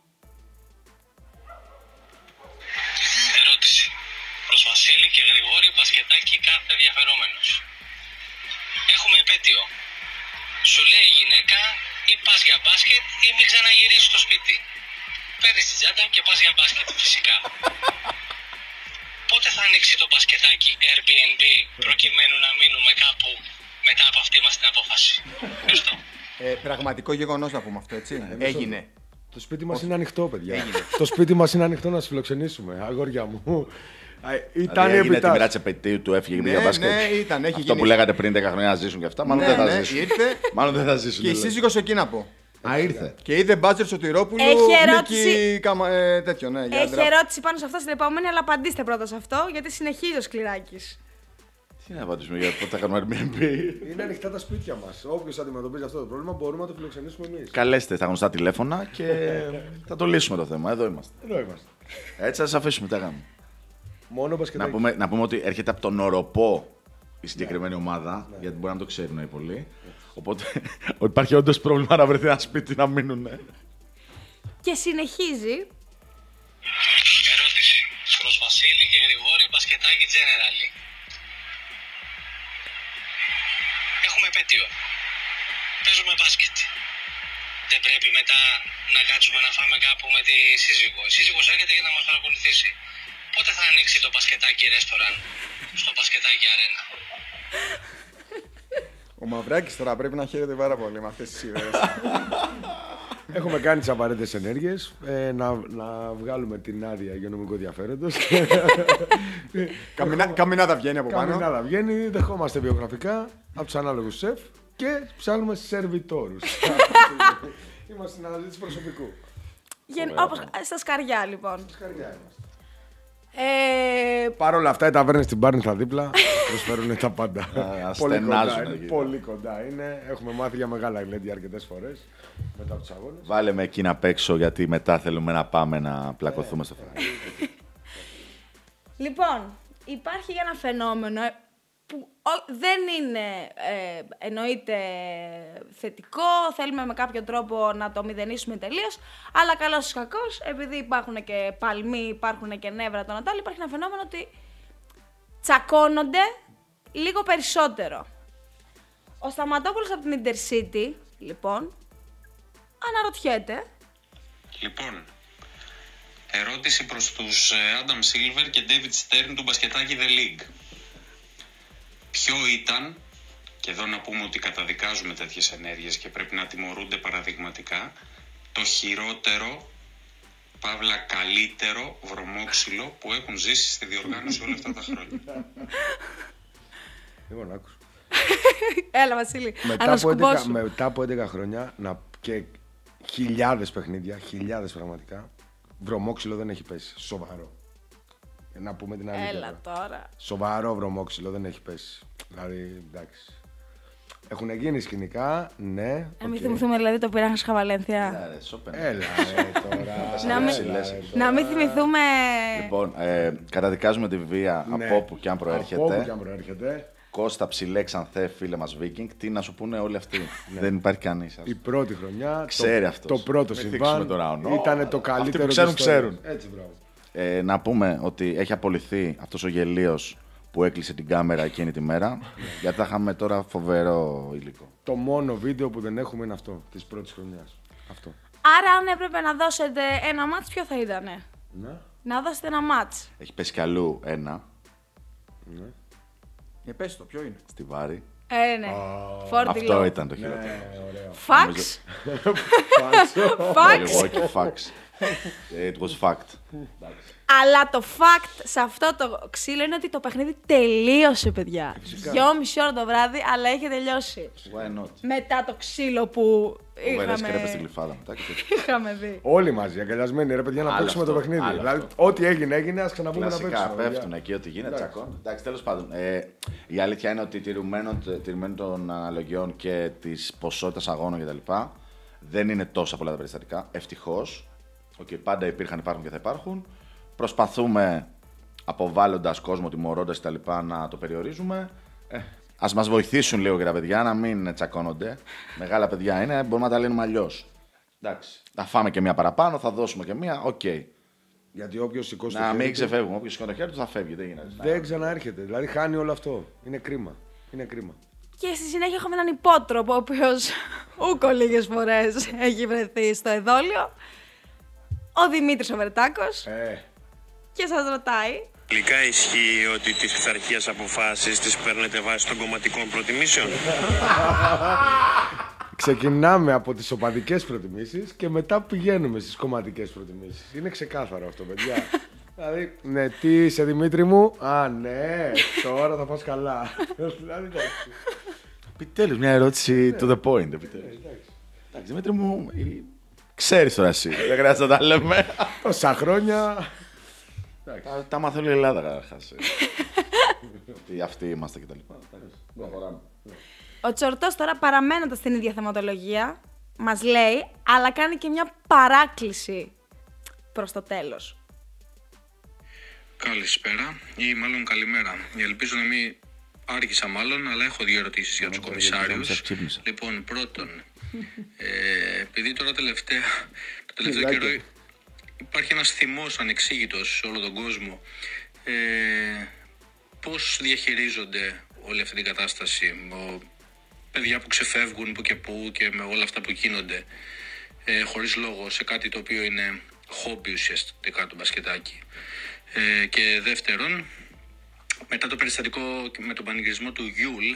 Ερώτηση. Προς Βασίλη και Γρηγόρη μπασκετάκι κάθε ενδιαφερόμενος. Έχουμε επέτειο. Σου λέει η γυναίκα ή πας για μπάσκετ ή μην ξαναγυρίσεις στο σπίτι. Παίρνεις την τσάντα και πας για μπάσκετ φυσικά. Πότε θα ανοίξει το μπασκετάκι Airbnb προκειμένου να μείνουμε κάπου μετά από αυτή μας την απόφαση? Ευχαριστώ. Πραγματικό γεγονός να πούμε αυτό, έτσι. Έγινε. Το σπίτι μας είναι ανοιχτό, παιδιά. Το σπίτι μας είναι ανοιχτό να σας φιλοξενήσουμε, αγόρια μου. Ήταν Δηλαδή, έγινε τη μοίρα επιτάς. της επαιτίου του, έφυγε για μπάσκετ. Ναι, ήταν, έχει Αυτό γίνει. που λέγατε πριν 10 χρόνια να ζήσουν και αυτά, μάλλον δεν θα ζήσουν. ήρθε. Μάλλον δεν θα ζήσουν. Και η δηλαδή. σύζυγος εκεί να πω. Α, ήρθε. Και είδε μπάτζερ Σωτηρόπουλου. Έχει ερώτηση. Νίκη τέτοιο, ναι. για Έχει άντρα. ερώτηση πάνω σε αυτό στην επόμενη, αλλά απαντήστε πρώτα σε αυτό, γιατί συνεχίζει ο Σκληράκης. Τι να απαντήσουμε για πότε θα κάνουμε Airbnb. Είναι ανοιχτά τα σπίτια μας. Όποιος αντιμετωπίζει αυτό το πρόβλημα μπορούμε να το φιλοξενήσουμε εμείς. Καλέστε στα γνωστά τηλέφωνα και θα το λύσουμε το θέμα. Εδώ είμαστε. Εδώ είμαστε. Έτσι θα σας αφήσουμε. Τι θα κάνουμε. Μόνο μπασκετάκι. Να πούμε ότι έρχεται από τον Οροπό η συγκεκριμένη ομάδα, γιατί μπορεί να το ξέρουν οι πολλοί. Οπότε υπάρχει όντως πρόβλημα να βρεθεί ένα σπίτι να μείνουν. Και συνεχίζει. Ερώτηση. Προς Βασίλη και Γρηγόρη μπασκετάκι generally. Έχουμε επέτειο. Παίζουμε μπάσκετ. Δεν πρέπει μετά να κάτσουμε να φάμε κάπου με τη σύζυγο. Η σύζυγος έρχεται για να μας παρακολουθήσει. Πότε θα ανοίξει το μπασκετάκι ρέστοραν στο μπασκετάκι αρένα? Ο Μαυράκης τώρα πρέπει να χαίρεται πάρα πολύ με αυτές τις ιδέες. Έχουμε κάνει τις απαραίτητες ενέργειες. Να βγάλουμε την άδεια υγειονομικού ενδιαφέροντος. Καμινάδα βγαίνει από πάνω. Καμινάδα βγαίνει, δεχόμαστε βιογραφικά από τους ανάλογους σεφ και ψάχνουμε σερβιτόρους. Είμαστε στην αναζήτηση προσωπικού. Όπως στα σκαριά, λοιπόν. Σκαριά είμαστε. Παρ' όλα Αυτά οι ταβέρνες στην Πάρνηθα δίπλα προσφέρουν τα πάντα. Πολύ κοντά ασθενάζουν είναι. εκεί. Πολύ κοντά είναι. Έχουμε μάθει για μεγάλα γλέντια αρκετές φορές μετά από τους αγώνες. Βάλε με εκεί να παίξω, γιατί μετά θέλουμε να πάμε να πλακωθούμε στο φράγμα. Λοιπόν, υπάρχει ένα φαινόμενο που δεν είναι εννοείται θετικό, θέλουμε με κάποιο τρόπο να το μηδενίσουμε τελείως, αλλά καλώς ή κακώς, επειδή υπάρχουν και παλμοί, υπάρχουν και νεύρα των Νατάλ, υπάρχει ένα φαινόμενο ότι τσακώνονται λίγο περισσότερο. Ο Σταματόπουλος από την Intercity, λοιπόν, αναρωτιέται. Λοιπόν, ερώτηση προς τους Adam Silver και David Stern του μπασκετάκι The League. Ποιο ήταν, και εδώ να πούμε ότι καταδικάζουμε τέτοιες ενέργειες και πρέπει να τιμωρούνται παραδειγματικά, το χειρότερο, παύλα καλύτερο βρωμόξυλο που έχουν ζήσει στη διοργάνωση όλα αυτά τα χρόνια? Λοιπόν, άκουσα. Έλα, Βασίλη, Μετά από 11 χρόνια και χιλιάδες παιχνίδια, χιλιάδες πραγματικά, βρωμόξυλο δεν έχει πέσει. Σοβαρό. Να πούμε την αλήθεια. Έλα τώρα. Σοβαρό βρωμόξυλο δεν έχει πέσει. Δηλαδή, εντάξει. Έχουν γίνει σκηνικά, ναι. Να μην θυμηθούμε δηλαδή το πειράχα Χαβαλένθια. Έλα, τώρα. Να μην θυμηθούμε. Λοιπόν, καταδικάζουμε τη βία από όπου και αν προέρχεται. Από όπου και αν προέρχεται. Κώστα, Ψηλέ, Ξανθέ, φίλε μας Βίκινγκ, τι να σου πούνε όλοι αυτοί. Δεν υπάρχει κανείς. Η πρώτη χρονιά, ξέρει αυτός. το πρώτο συμβάν ήταν το καλύτερο. Αυτοί που ξέρουν. Έτσι, μπράβο. Να πούμε ότι έχει απολυθεί αυτός ο γελίος που έκλεισε την κάμερα εκείνη τη μέρα. Γιατί θα είχαμε τώρα φοβερό υλικό. Το μόνο βίντεο που δεν έχουμε είναι αυτό, της πρώτης χρονιάς. Αυτό. Άρα, αν έπρεπε να δώσετε ένα μάτς, ποιο θα ήτανε? Να δώσετε ένα μάτς. Έχει πέσει κι αλλού ένα. Πες το, ποιο είναι? Στη Βάρη. Ναι. Φόρτι Αυτό λόγο. ήταν το χειρότερο. Φαξ. Fax. It was fact. Αλλά το fact σε αυτό το ξύλο είναι ότι το παιχνίδι τελείωσε, παιδιά. 2,5 ώρα το βράδυ, αλλά έχει τελειώσει. Why not? Μετά το ξύλο που Βερές κρέπες στην Γλυφάδα μετά. είχαμε δει. Όλοι μαζί, αγκαλιασμένοι, ρε παιδιά, να παίξουμε το παιχνίδι. Δηλαδή, ό,τι έγινε, ας ξαναπούμε να παίξουμε. Κλασικά πέφτουν εκεί, ό,τι γίνεται, τσακώνουν. Εντάξει, τέλος πάντων. Η αλήθεια είναι ότι τηρουμένων των αναλογιών και της ποσότητας αγώνων κτλ. Δεν είναι τόσα πολλά τα περιστατικά. Ευτυχώς. Πάντα υπάρχουν και θα υπάρχουν. Προσπαθούμε, αποβάλλοντας κόσμο, τιμωρώντας κτλ., να το περιορίζουμε. Ας μας βοηθήσουν λίγο και τα παιδιά να μην τσακώνονται. Μεγάλα παιδιά είναι, μπορούμε να τα λύνουμε αλλιώς. Εντάξει. Θα φάμε και μία παραπάνω, θα δώσουμε και μία, οκ. Γιατί όποιος σηκώσει το Να χέρι μην του, ξεφεύγουμε. Όποιος σηκώνει το χέρι του θα φεύγει. Δεν γίνεται. δεν ξαναέρχεται. Δηλαδή χάνει όλο αυτό. Είναι κρίμα. Είναι κρίμα. Και στη συνέχεια έχουμε έναν υπότροπο, ο οποίος ούκο λίγες φορές έχει βρεθεί στο εδόλιο. Ο Δημήτρης ο Βερτάκος. Και σας ρωτάει. Τελικά ισχύει ότι τις πειθαρχίες αποφάσεις τις παίρνετε βάσει των κομματικών προτιμήσεων? Ξεκινάμε από τις οπαδικές προτιμήσεις και μετά πηγαίνουμε στις κομματικές προτιμήσεις. Είναι ξεκάθαρο αυτό, παιδιά. Δηλαδή, ναι, τι είσαι Δημήτρη μου? Α, ναι, τώρα θα πας καλά. Δηλαδή, Επιτέλους, μια ερώτηση to the point. Εντάξει, Δημήτρη μου, ξέρεις τώρα εσύ. Δεν χρειάζεται να τα λέμε. Τόσα χρόνια. Τα μάθει όλη η Ελλάδα καταρχάς. Ότι αυτοί είμαστε κτλ. Ο Τσορτός τώρα, παραμένοντας στην ίδια θεματολογία, μας λέει, αλλά κάνει και μια παράκληση προς το τέλος. Καλησπέρα ή μάλλον καλημέρα. Ελπίζω να μην άργησα μάλλον, αλλά έχω δύο ερωτήσεις για τους κομισάριους. Λοιπόν, πρώτον, επειδή τώρα το τελευταίο καιρό υπάρχει ένας θυμός ανεξήγητος σε όλο τον κόσμο, πώς διαχειρίζονται όλη αυτή την κατάσταση, παιδιά που ξεφεύγουν που και που και με όλα αυτά που γίνονται χωρίς λόγο σε κάτι το οποίο είναι χόμπι ουσιαστικά το μπασκετάκι. Και δεύτερον, μετά το περιστατικό με τον πανηγυρισμό του Γιούλ,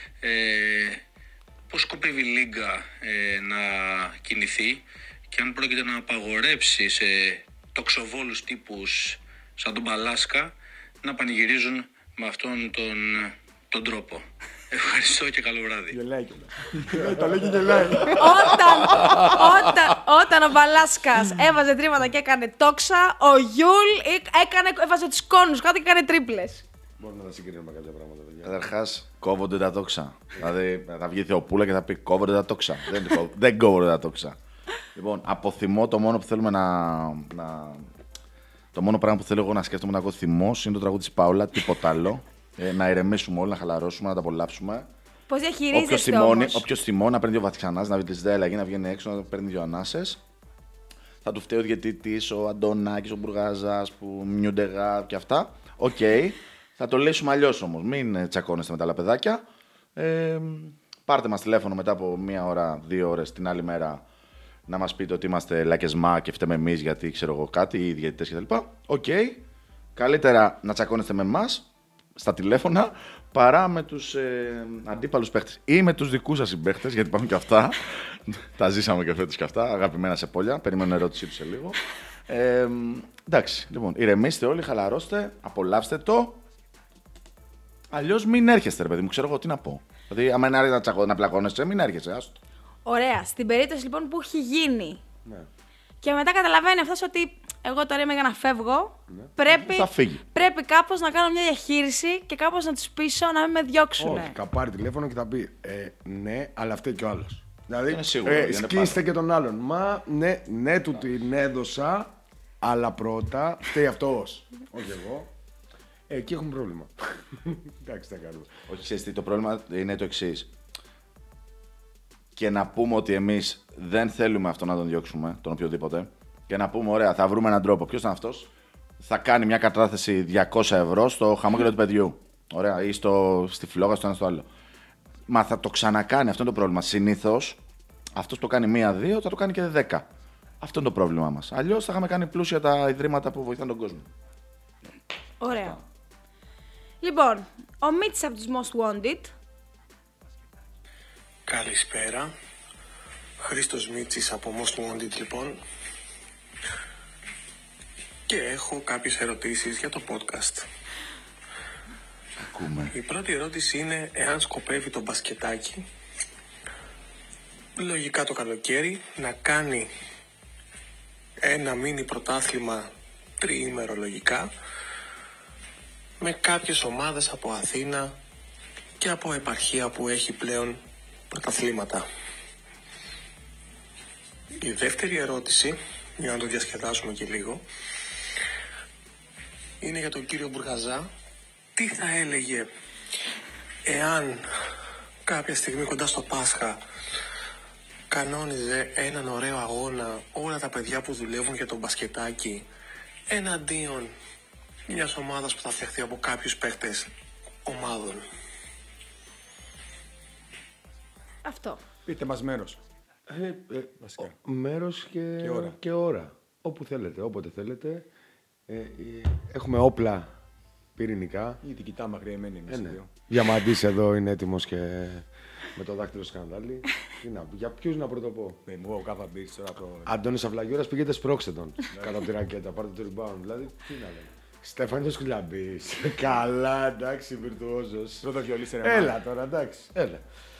πώς σκοπεύει η Λίγκα να κινηθεί και αν πρόκειται να απαγορέψει σε τοξοβόλους τύπους σαν τον Παλάσκα να πανηγυρίζουν με αυτόν τον τρόπο. Ευχαριστώ και καλό βράδυ. Γελάει κιόλας. Το λέει και γελάει. Όταν ο Μπαλάσκας έβαζε τρίματα και έκανε τόξα, ο Γιούλ έβαζε τους κόνους κάτω και έκανε τρίπλες. Μπορούμε να τα συγκρίνουμε κάποια πράγματα, παιδιά. Καταρχάς, κόβονται τα τόξα. Δηλαδή, θα βγει η Θεοπούλα και θα πει κόβονται τα τόξα. Δεν κόβονται τα τόξα. Λοιπόν, από θυμό, το μόνο που θέλουμε το μόνο πράγμα που θέλω εγώ να σκέφτομαι να ακούω θυμός είναι το τραγούδι της Πάολα, τίποτα άλλο. Να ηρεμήσουμε όλοι, να χαλαρώσουμε, να τα απολαύσουμε. Πώς διαχειρίζεστε όμως? Όποιος θυμώνει να παίρνει δύο βαθιανάς, να βγει δέλαγη, να βγαίνει έξω, να παίρνει δύο ανάσες. Θα του φταίει ο διαιτητής, ο Αντωνάκης, ο Μπουργάζας, που μιούντεγα και αυτά. Οκ. Θα το λύσουμε αλλιώς όμως. Μην τσακώνεστε με τα άλλα παιδάκια. Πάρτε μας τηλέφωνο μετά από 1 ώρα, 2 ώρες την άλλη μέρα να μας πείτε ότι είμαστε λακεσμά και φταίμε εμείς γιατί ξέρω εγώ κάτι, ή οι διαιτητές κτλ. Οκ. Καλύτερα να τσακώνεστε με εμάς στα τηλέφωνα παρά με τους αντίπαλους παίχτες ή με τους δικούς σας συμπαίχτες, γιατί υπάρχουν και αυτά. Τα ζήσαμε και φέτος και αυτά. Αγαπημένα σε πόλια. Περιμένω ερώτησή τους σε λίγο. Εντάξει, λοιπόν, ηρεμήστε όλοι, χαλαρώστε, απολαύστε το. Αλλιώς μην έρχεστε, ρε παιδί μου, ξέρω εγώ τι να πω. Δηλαδή, άμα είναι άρετα να πλακώνεσαι, μην έρχεσαι. Άστο. Ωραία. Στην περίπτωση λοιπόν που έχει γίνει. Ναι. Και μετά καταλαβαίνει αυτός ότι εγώ τώρα είμαι για να φεύγω. Ναι. Θα φύγει. Πρέπει κάπως να κάνω μια διαχείριση και κάπως να τους πείσω να μην με διώξουν. Όχι, θα πάρει τηλέφωνο και θα πει ναι, αλλά φταίει και ο άλλος. Δηλαδή, σίγουρο, σκίστε και τον άλλον. Μα ναι, του την έδωσα, αλλά πρώτα φταίει αυτός. Όχι εγώ. Εκεί έχουμε πρόβλημα. Εντάξει, τι θα κάνουμε. Όχι, ξέρεις τι, το πρόβλημα είναι το εξής. Και να πούμε ότι εμείς δεν θέλουμε αυτό να τον διώξουμε, τον οποιοδήποτε, και να πούμε, ωραία, θα βρούμε έναν τρόπο. Ποιος είναι αυτός? Θα κάνει μια κατάθεση 200 ευρώ στο χαμόγελο του παιδιού. Ωραία, ή στη φλόγα, στο ένα στο άλλο. Μα θα το ξανακάνει, αυτό είναι το πρόβλημα. Συνήθως, αυτός το κάνει 1-2, θα το κάνει και 10. Αυτό είναι το πρόβλημά μας. Αλλιώς θα είχαμε κάνει πλούσια τα ιδρύματα που βοηθάνε τον κόσμο. Ωραία. Λοιπόν, ο Μίτσης από τους Most Wanted. Καλησπέρα. Χρήστος Μίτσης από Most Wanted λοιπόν. Και έχω κάποιες ερωτήσεις για το podcast. Ακούμε. Η πρώτη ερώτηση είναι εάν σκοπεύει το μπασκετάκι λογικά το καλοκαίρι να κάνει ένα μίνι πρωτάθλημα τριήμερο λογικά με κάποιες ομάδες από Αθήνα και από επαρχία που έχει πλέον πρωταθλήματα. Η δεύτερη ερώτηση, για να το διασκεδάσουμε και λίγο, είναι για τον κύριο Μπουργαζά. Τι θα έλεγε εάν κάποια στιγμή κοντά στο Πάσχα κανόνιζε έναν ωραίο αγώνα όλα τα παιδιά που δουλεύουν για τον μπασκετάκι εναντίον μιας ομάδας που θα φτιαχτεί από κάποιους παίχτες ομάδων. Αυτό. Πείτε μας μέρος. Βασικά. Μέρος ώρα. και ώρα. Όπου θέλετε, όποτε θέλετε. Έχουμε όπλα πυρηνικά. Ήδη κοιτάμε αγριεμένοι εμείς οι δύο. Διαμαντής εδώ είναι έτοιμος και με το δάχτυλο σκανδάλι. Για ποιους να πρωτοπώ. Εγώ ο Κάβα Μπίρς τώρα το... Αντώνης Αυλαγιώρας, πηγαίνετε σπρώξτε τον κάτω από τη ρακέτα, πάρτε το rebound. Δηλαδή, τι να λέμε. Στέφανος Κουλιαμπής. Καλά, εντάξει, βιρτουόζος. Πρώτο βιολί Έλα τώρα, εντάξει. Έλα.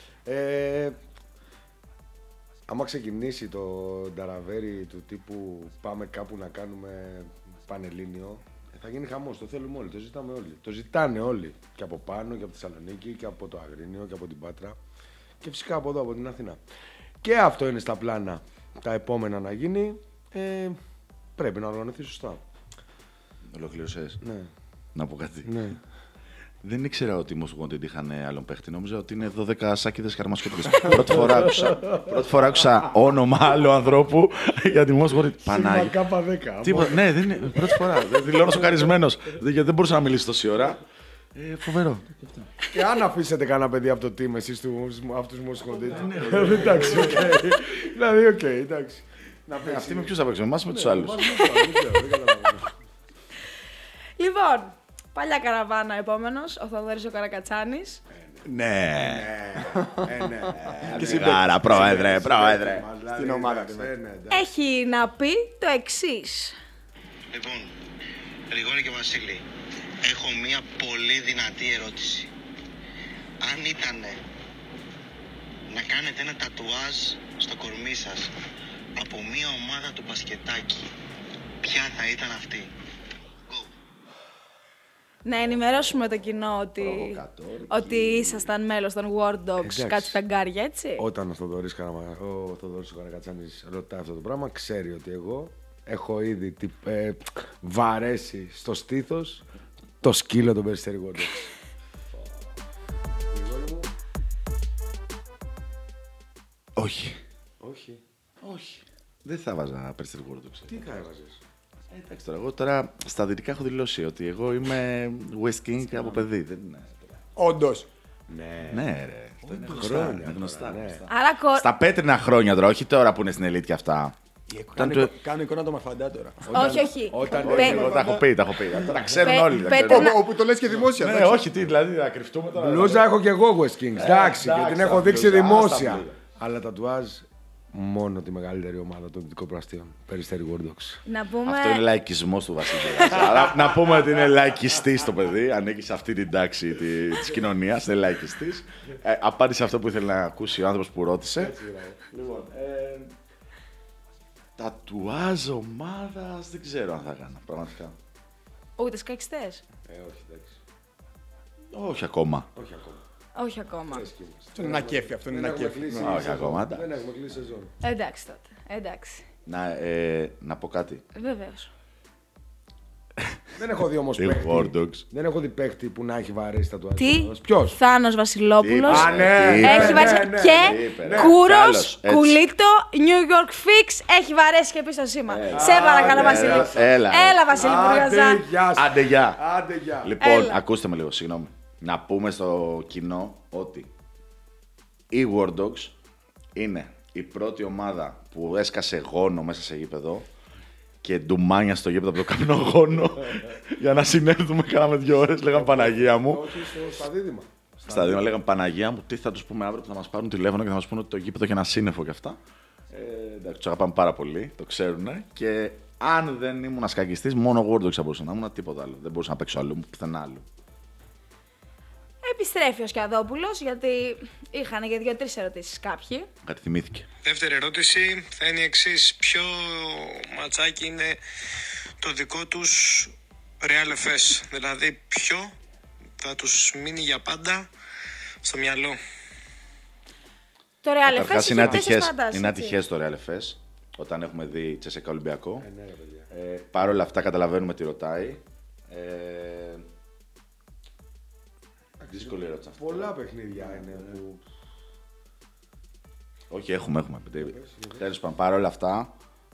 Άμα ξεκινήσει το νταραβέρι του τύπου πάμε κάπου να κάνουμε πανελλήνιο, θα γίνει χαμός, το θέλουμε όλοι, το ζητάμε όλοι. Το ζητάνε όλοι. Και από πάνω, και από τη Θεσσαλονίκη, και από το Αγρίνιο, και από την Πάτρα. Και φυσικά από εδώ, από την Αθήνα. Και αυτό είναι στα πλάνα τα επόμενα να γίνει. Πρέπει να οργανωθεί σωστά. Ολοκλήρωσες. Ναι. Να πω κάτι. Ναι. Δεν ήξερα ότι οι Most Wanted είχαν άλλον παίχτη. Νόμιζα ότι είναι 12 σάκηδες χαρμασκέτικες. πρώτη φορά άκουσα όνομα άλλου ανθρώπου για τη Most Wanted. Πανάγια. K10. Τίποτα. Ναι, δεν είναι. Πρώτη φορά. Δηλώνω σοκαρισμένος. Γιατί δεν μπορούσα να μιλήσω τόση ώρα. Φοβερό. Και αν αφήσετε κανένα παιδί από το team εσείς αυτούς Most Wanted. Εντάξει, οκ. Δηλαδή, οκ, εντάξει. Αυτοί με ποιους θα παίξουμε, εμάς με τους άλλους. Λοιπόν, παλιά καραβάνα επόμενος, ο Θοδωρής ο Καρακατσάνης. Ναι. Άρα, πρόεδρε. Στην ομάδα του. Έχει να πει το εξής. Λοιπόν, Γρηγόρη και Βασίλη, έχω μία πολύ δυνατή ερώτηση. Αν ήτανε να κάνετε ένα τατουάζ στο κορμί σας από μία ομάδα του μπασκετάκι, ποια θα ήταν αυτή? Να ενημερώσουμε το κοινό ότι ήσασταν μέλος των War Dogs, κάτι φεγγάρια, έτσι. Όταν ο Θοδωρής ο Καρακατσάνης ρωτάει αυτό το πράγμα, ξέρει ότι εγώ έχω ήδη βαρέσει στο στήθος το σκύλο των Περιστέρι War Dogs. Όχι. Δεν θα βάζα Περιστέρι War Dogs. Τι θα έβαζες? Εντάξει τώρα, εγώ τώρα στα δυτικά έχω δηλώσει ότι εγώ είμαι West King από παιδί. Δεν είναι. Όντως. Ναι, ρε. Αυτό είναι χρόνια. Γνωστά. Άρα Στα πέτρινα χρόνια τώρα, όχι τώρα που είναι στην ελίτ και αυτά. Κάνω εικόνα το Μαρφαντά τώρα. Όχι. Εγώ τα έχω πει. Τα ξέρουν όλοι. Όπου το λες και δημόσια. Ναι, όχι, τι, δηλαδή να κρυφτούμε τώρα. Μπλούζα έχω και εγώ West Kings, εντάξει, και την έχω δείξει δημόσια. Αλλά τατουάζ μόνο τη μεγαλύτερη ομάδα των δυτικοπλαστείων, Περιστέρι War Dogs. Να πούμε... Αυτό είναι λαϊκισμός του Βασίλη. Αλλά να πούμε ότι είναι λαϊκιστής το παιδί, ανήκει σε αυτή την τάξη της κοινωνίας, είναι λαϊκιστής. Απάντησε αυτό που ήθελε να ακούσει ο άνθρωπος που ρώτησε. Λοιπόν, τατουάζ ομάδας, δεν ξέρω αν θα έκανα, πραγματικά. Ούτε σκακιστές. Όχι, εντάξει. Όχι ακόμα. Όχι ακόμα. Αυτό είναι ένα κέφι, αυτό είναι ένα κέφι. Όχι ακόμα. Δεν έχουμε κλείσει σεζόν. Εντάξει τότε. Εντάξει. Να πω κάτι. Βεβαίως. Δεν έχω δει όμως παίχτη. Δεν έχω δει παίχτη που να έχει βαρέσει τατουάζ. Τι? Ποιος? Θάνος Βασιλόπουλος. Έχει βαρέσει. Και Κούρος, Κουλίκτο, New York Fix έχει βαρέσει και πίσω σήμα. Σε παρακαλώ, Βασίλη. Έλα, Βασίλη Μπουργαζά. Άντε, γεια. Άντε, γεια. Λοιπόν, ακούστε με λίγο, συγγνώμη. Να πούμε στο κοινό ότι οι War Dogs είναι η πρώτη ομάδα που έσκασε γόνο μέσα σε γήπεδο και ντουμάνια στο γήπεδο από το καπνογόνο για να συνέλθουμε. Κάναμε 2 ώρες, λέγαμε Παναγία μου. Όχι, στα δίδυμα. Στα δίδυμα λέγαμε Παναγία μου, τι θα τους πούμε αύριο που θα μας πάρουν τηλέφωνο και θα μας πούνε ότι το γήπεδο έχει ένα σύννεφο και αυτά. Εντάξει, τους αγαπάμε πάρα πολύ, το ξέρουν. Και αν δεν ήμουν σκακιστής, μόνο War Dogs θα μπορούσα να ήμουν, τίποτα άλλο. Δεν μπορούσα να παίξω αλλού, πουθενά άλλο. Επιστρέφει ο Σκιαδόπουλος, γιατί είχαν για 2-3 ερωτήσεις κάποιοι. Κάτι θυμήθηκε. Δεύτερη ερώτηση θα είναι η εξής. Ποιο ματσάκι είναι το δικό τους Real FS? Δηλαδή ποιο θα τους μείνει για πάντα στο μιαλό? Το Real FS είναι είναι ατυχές το Real FS, όταν έχουμε δει Τσεσεκά Ολυμπιακό. Παρ' όλα αυτά καταλαβαίνουμε τι ρωτάει. Δύσκολη ερώτηση αυτή. Πολλά παιχνίδια είναι που... Όχι, έχουμε. Τέλος πάντων, παρ' όλα αυτά,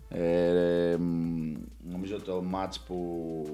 νομίζω το μάτς που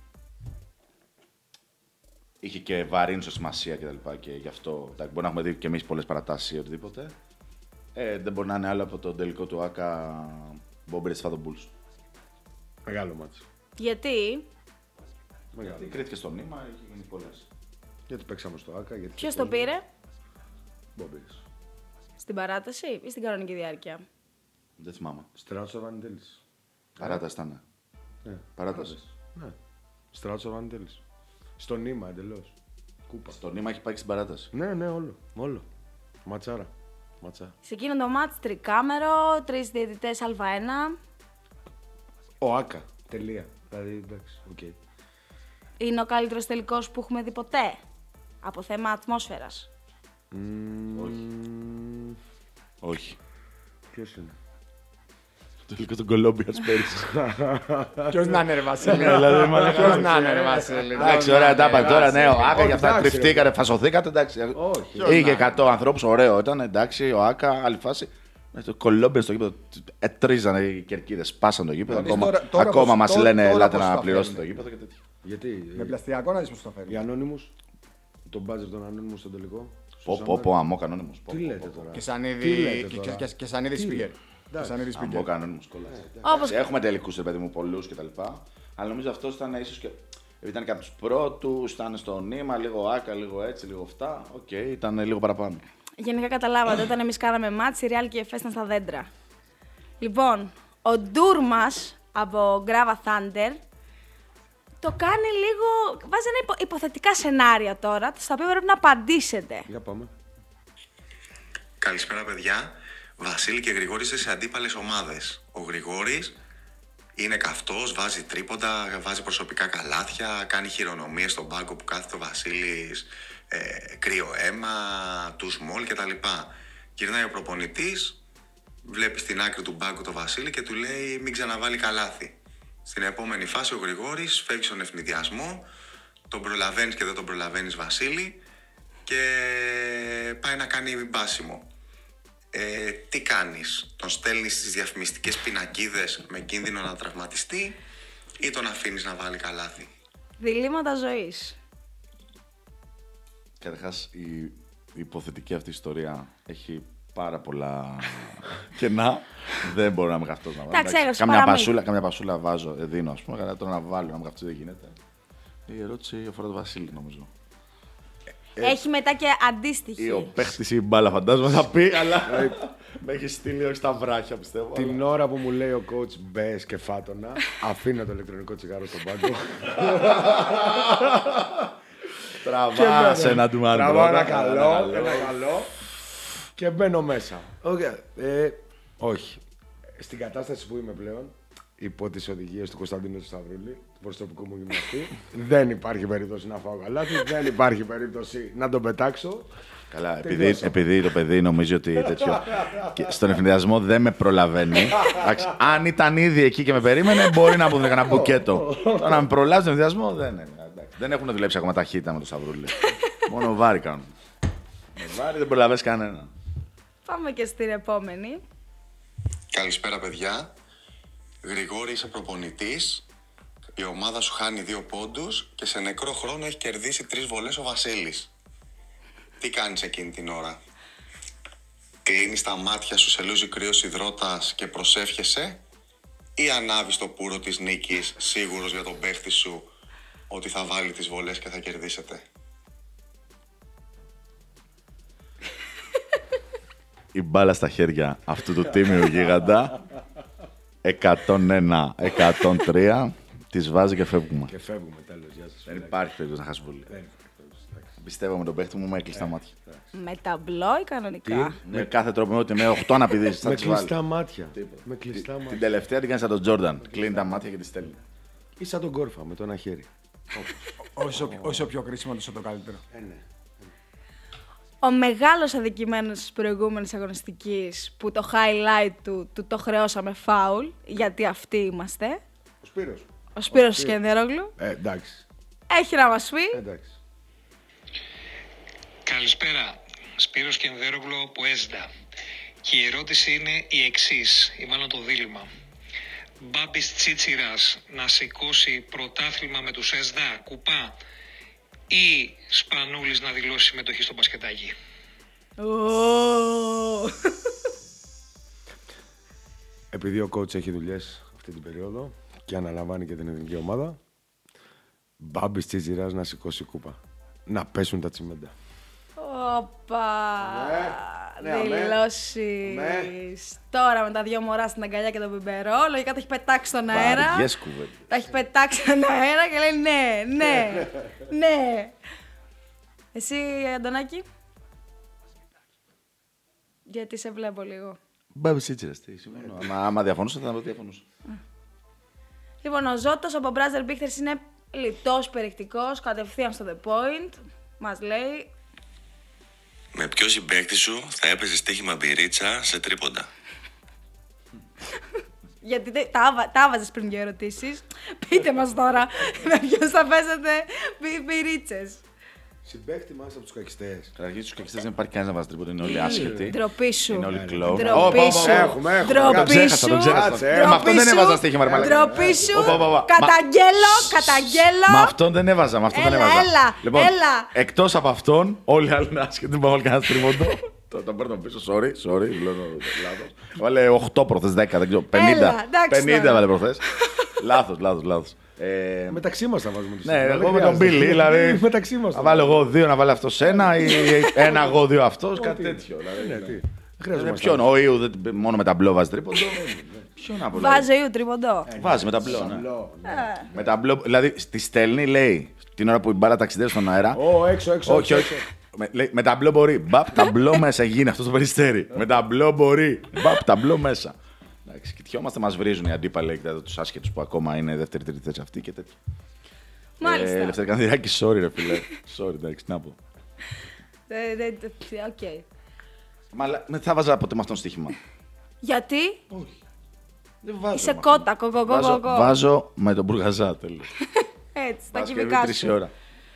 είχε και βαρύνουσα σημασία και γι' αυτό μπορεί να έχουμε δει και εμείς πολλές παρατάσεις ή οτιδήποτε. Δεν μπορεί να είναι άλλο από το τελικό του ΆΚΑ Μπόμπερες Φάδο Μπούλς. Μεγάλο μάτς. Γιατί? Γιατί κρίθηκε στο νήμα, έχει γίνει πολλές. Γιατί παίξαμε στο ΆΚΑ. Ποιος το πήρε? Μπόμπερες. Στην παράταση ή στην κανονική διάρκεια? Δεν θυμάμαι. Στράτσο Βανιτέλης. Παράταση ήταν. Ναι. Παράταση. Ναι. Στράτσο Βανιτέλης. Στο νήμα εντελώς. Κούπα. Στο νήμα έχει πάει στην παράταση. Ναι, όλο. Ματσάρα. Σε εκείνο το μάτς τρικάμερο, 3 διαιτητές Α1. Ο ΆΚΑ. Τελεία. Δηλαδή, εντάξει, οκ. Είναι ο καλύτερος τελικός που έχουμε δει ποτέ, από θέμα ατμόσφαιρας? Όχι. Ποιος είναι? Το τελικό του Κολόμπιας πέρυσι. Ποιος να είναι ρε Βασίλη? Ποιος να είναι ρε Βασίλη? Εντάξει, ωραία, τα είπατε τώρα, ναι, ο ΆΚΑ για αυτά τριφτήκατε, φασωθήκατε, εντάξει. Είχε 100 ανθρώπους, ωραίο ήταν, εντάξει, ο ΆΚΑ, άλλη φάση. Το Κολόμπια στο γήπεδο, τρίζανε οι κερκίδες, σπάσαν το γήπεδο. Ακόμα μας λένε ελάτε να πληρώσετε το γήπεδο και τέτοια. Γιατί? Με πλαστιακό να δεις πώς το φέρνει. Οι Ανώνυμους, τον μπάτζερ των Ανώνυμους στο τελικό. Πω, αμμό Ανώνυμους. Τι λέτε τώρα? Και Σανίδη Σπίγκερ. Αμμό Ανώνυμους κολλάς. Έχουμε τελικούς, ρε παιδί μου, πολλούς κτλ. Αλλά νομίζω αυτός ήταν ίσως και. Επειδή ήταν και από τους πρώτους, ήταν στο νήμα, λίγο ΆΚΑ, λίγο έτσι, λίγο αυτά. Οκ, ήταν λίγο παραπάνω. Γενικά καταλάβατε, όταν εμείς κάναμε μάτς, η Real και η Εφές ήταν στα δέντρα. Λοιπόν, ο Ντούρμας από Grava Thunder το κάνει λίγο. Βάζει ένα υποθετικά σενάρια τώρα, στα οποία πρέπει να απαντήσετε. Για πάμε. Καλησπέρα, παιδιά. Βασίλη και Γρηγόρης είστε σε αντίπαλες ομάδες. Ο Γρηγόρης είναι καυτός, βάζει τρίποντα, βάζει προσωπικά καλάθια, κάνει χειρονομίες στον πάγκο που κάθεται ο Βασίλης, κρύο αίμα, του σμόλ κτλ. Γυρνάει ο προπονητής, βλέπει στην άκρη του πάγκου το Βασίλη και του λέει μην ξαναβάλει καλάθι. Στην επόμενη φάση ο Γρηγόρης φεύγει στον ευνηδιασμό, τον προλαβαίνεις και δεν τον προλαβαίνεις Βασίλη και πάει να κάνει μπάσιμο. Τι κάνεις, τον στέλνεις στις διαφημιστικές πινακίδες με κίνδυνο να τραυματιστεί ή τον αφήνεις να βάλει καλάθι? Διλήμματα ζωής. Καταρχάς, η υποθετική αυτή ιστορία έχει πάρα πολλά κενά. Δεν μπορώ να είμαι καυτός να βάλω. Καμιά πασούλα βάζω, δίνω, ας πούμε, αλλά τώρα να βάλω, να είμαι καυτός δεν γίνεται. Η ερώτηση αφορά τον Βασίλη, νομίζω. Έχει μετά και αντίστοιχη. Ή ο παίχτης ή η μπάλα, φαντάζομαι θα πει, αλλά με έχει στείλει όχι στα βράχια, πιστεύω. Την ώρα που μου λέει ο coach μπες και φάτονα, αφήνω το ηλεκτρονικό τσιγάρο στον πάγκο. Τραβάσε ένα του μάλλον. Τραβάω ένα καλό. Και μπαίνω μέσα. Όχι. Στην κατάσταση που είμαι πλέον, υπό τις οδηγίες του Κωνσταντίνου του Σταυρούλη, του προσωπικού μου γυμναστή, δεν υπάρχει περίπτωση να φάω καλάθι, δεν υπάρχει περίπτωση να τον πετάξω. Καλά, επειδή το παιδί νομίζει ότι τέτοιο. Στον ευνηδιασμό δεν με προλαβαίνει. Αν ήταν ήδη εκεί και με περίμενε, μπορεί να μου έκανε ένα μπουκέτο. Τώρα να με προλάβει στον ευνηδιασμό δεν είναι. Δεν έχουν δουλέψει ακόμα ταχύτητα με το Σταυρούλη. Μόνο βάρη κάνουν. Με βάρη δεν προλαβαίνει κανένα. Πάμε και στην επόμενη. Καλησπέρα, παιδιά. Γρηγόρη, είσαι προπονητής. Η ομάδα σου χάνει 2 πόντους και σε νεκρό χρόνο έχει κερδίσει 3 βολές ο Βασίλης. Τι κάνεις εκείνη την ώρα? Κλείνεις τα μάτια σου σε λούζι κρύος υδρότας και προσεύχεσαι, ή ανάβεις το πουρο της νίκης σίγουρος για τον παίχτη σου ότι θα βάλει τις βολές και θα κερδίσετε? Η μπάλα στα χέρια αυτού του τίμιου γίγαντα. 101-103. Τις βάζει και φεύγουμε. Και φεύγουμε, τέλος. Γεια σας. Δεν υπάρχει περίπτωση να χάσει πολύ. Πιστεύω με τον παίχτη μου με κλειστά μάτια. Με ταμπλό ή κανονικά? Με κάθε τρόπο, ότι με 8 αναπηδήσεις θα Με τις βάλει. κλειστά μάτια. Με κλειστά Την μάτια. τελευταία την κάνει σαν τον Τζόρνταν. Κλείνει τα μάτια και τη στέλνει. Ή σαν τον Κόρφα με το ένα χέρι. Όσο πιο κρίσιμο, τόσο το καλύτερο. Ναι. Ο μεγάλος αδικημένος της προηγούμενης αγωνιστικής που το highlight του το χρεώσαμε φάουλ, γιατί αυτοί είμαστε. Ο Σπύρος. Ο Σπύρος Σκενδέρογλου. Εντάξει. Έχει να μας πει. Εντάξει. Καλησπέρα, Σπύρος Κενδέρογλου από ΕΣΔΑ. Και η ερώτηση είναι η εξής, ή μάλλον το δίλημμα. Μπάμπης Τσίτσιρας να σηκώσει πρωτάθλημα με τους ΕΣΔΑ, κουπά, ή Σπανούλης να δηλώσει συμμετοχή στο μπασκετάκι? Επειδή ο coach έχει δουλειές αυτή την περίοδο και αναλαμβάνει και την εθνική ομάδα, Μπάμπης Τσίτσιρας να σηκώσει κούπα. Να πέσουν τα τσιμέντα. Όπα! Δηλώσεις. Τώρα με τα 2 μωρά στην αγκαλιά και τον πιμπερό, λογικά τα έχει πετάξει στον αέρα. Βαριές κουβέντες. Τα έχει πετάξει στον αέρα και λέει ναι. Εσύ, Αντωνάκη? Γιατί σε βλέπω λίγο. Μπάμπη Τσίτσιρας, τι σημαίνει. Άμα διαφωνούσα, θα διαφωνούσα. Λοιπόν, ο Ζώτος από Μπράζερ Μπίχτερς είναι λιτός, περιεκτικός, κατευθείαν στο The Point. Μας λέει. Με ποιο συμπαίκτη σου θα έπαιζε στοίχημα μπυρίτσα σε τρίποντα? Γιατί τα έβαζες πριν για ερωτήσεις. Πείτε μας τώρα με ποιους θα παίζετε μπυρίτσες. Συμπαίχτη μας από τους κακιστές. Καταρχήν στους κακιστές δεν υπάρχει κανένας να βάζει τρίποτα, είναι όλοι άσχετοι. Ντροπή σου. Είναι όλοι κλόουν. Ντροπή σου. Έχουμε. Ντροπή σου. Με αυτόν δεν έβαζα στοίχημα, ρε μαλάκα. Ντροπή σου. Καταγγέλω. Με αυτόν δεν έβαζα, με αυτόν δεν έβαζα. Έλα. Εκτός από αυτόν, όλοι οι άλλοι είναι άσχετοι, δεν πάμε κανένα τρίποντο. Το παίρνω πίσω, sorry, λέω λάθος. Βάλε 8 προχθές, 10, δεν ξέρω, 50 βάλε προχθές. Λάθος. Μεταξύ μας θα βάζουμε τους. Ναι, εγώ με τον Μπίλι, δηλαδή. Μεταξύ μας. Θα βάλω εγώ 2 να βάλει αυτός 1 ή 1 εγώ 2 αυτός, κάτι τέτοιο. Ποιον, ο Ιου μόνο με ταμπλό βάζει τρίποντο. Ποιον από όλα. Βάζει ο Ιου τρίποντο. Βάζει με ταμπλό. Με ταμπλό, δηλαδή τη στέλνει, λέει την ώρα που η μπάλα ταξιδεύει στον αέρα. Έξω. Όχι. Με ταμπλό μπορεί. Μπαπ, ταμπλό μέσα γίνει αυτό το περιστέρι. Με ταμπλό μπορεί. Μπαπ, ταμπλό μέσα. Εντάξει, κοιτιόμαστε, μας βρίζουν οι αντίπαλοι, τους άσχετους που ακόμα είναι δεύτερη, τρίτη θέση αυτή και τέτοια. Μάλιστα. Ελευθερία Κανδυράκη, sorry ρε φίλε. Sorry, εντάξει, τι να πω. Οκ. Μα δεν θα βάζα ποτέ με αυτόν στοίχημα. Γιατί? Όχι. Δεν βάζω. Είσαι κότα, κοκοκοκοκο. Βάζω με τον Μπουργαζά, τέλος. Έτσι, τα κυβικά σου. 3 ώρα.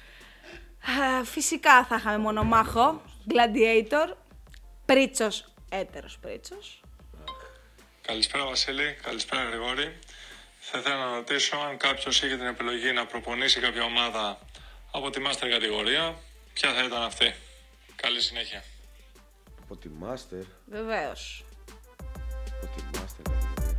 Φυσικά θα είχαμε μονομάχο, Gladiator, Πρίτσος, έτερος Πρίτσος. Καλησπέρα Βασίλη, καλησπέρα Γρηγόρη. Θα ήθελα να ρωτήσω αν κάποιος είχε την επιλογή να προπονήσει κάποια ομάδα από τη Master κατηγορία, ποια θα ήταν αυτή? Καλή συνέχεια. Από τη Master. Βεβαίως. Από τη Master κατηγορία.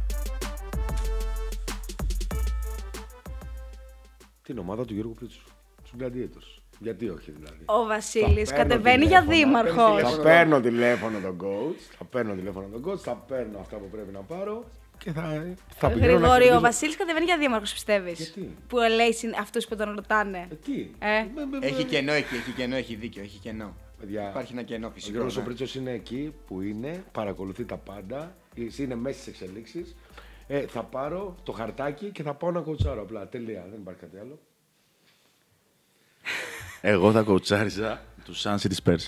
Την ομάδα του Γιώργου Πρίτσου. Τους Gladiators. Γιατί όχι δηλαδή. Ο Βασίλης κατεβαίνει για δήμαρχος. Θα παίρνω τηλέφωνο τον coach. Θα παίρνω αυτά που πρέπει να πάρω. Και θα πηγαίνω. Γρηγόρη, ο Βασίλης κατεβαίνει για δήμαρχος, πιστεύεις? Γιατί? Που λέει αυτούς που τον ρωτάνε. Τι? Έχει κενό, έχει δίκιο, έχει κενό. Παιδιά, υπάρχει ένα κενό Ο φυσικό. Γιώργος ο Πρίτσος είναι εκεί που είναι, παρακολουθεί τα πάντα, είναι μέσα στις εξελίξεις. Θα πάρω το χαρτάκι και θα πάω να κοουτσάρω απλά. Τελεία, δεν υπάρχει κάτι άλλο. Εγώ θα κοουτσάριζα του Sun City Spurs.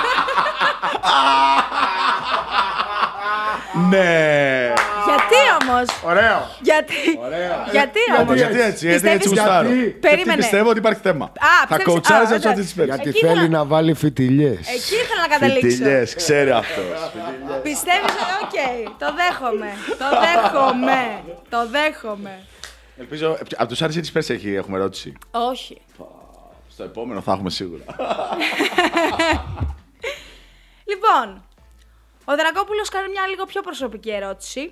Ναι! Γιατί όμως? όμως. Ωραίο. Γιατί όμως. Γιατί έτσι γουστάρω. Περίμενε. Πιστεύω ότι υπάρχει θέμα. Θα κοουτσάρεις αυτό τις παίξεις. Γιατί θέλει να βάλει φιτιλιές. Εκεί ήθελα να καταλήξω. Φιτιλιές, ξέρει αυτός. Πιστεύεις ότι, οκ, το δέχομαι. Ελπίζω, από τους Άρης ή της Πέρσης έχουμε ερώτηση. Όχι. Στο επόμενο θα έχουμε σίγουρα. Λοιπόν, ο Δρακόπουλος κάνει μια λίγο πιο προσωπική ερώτηση.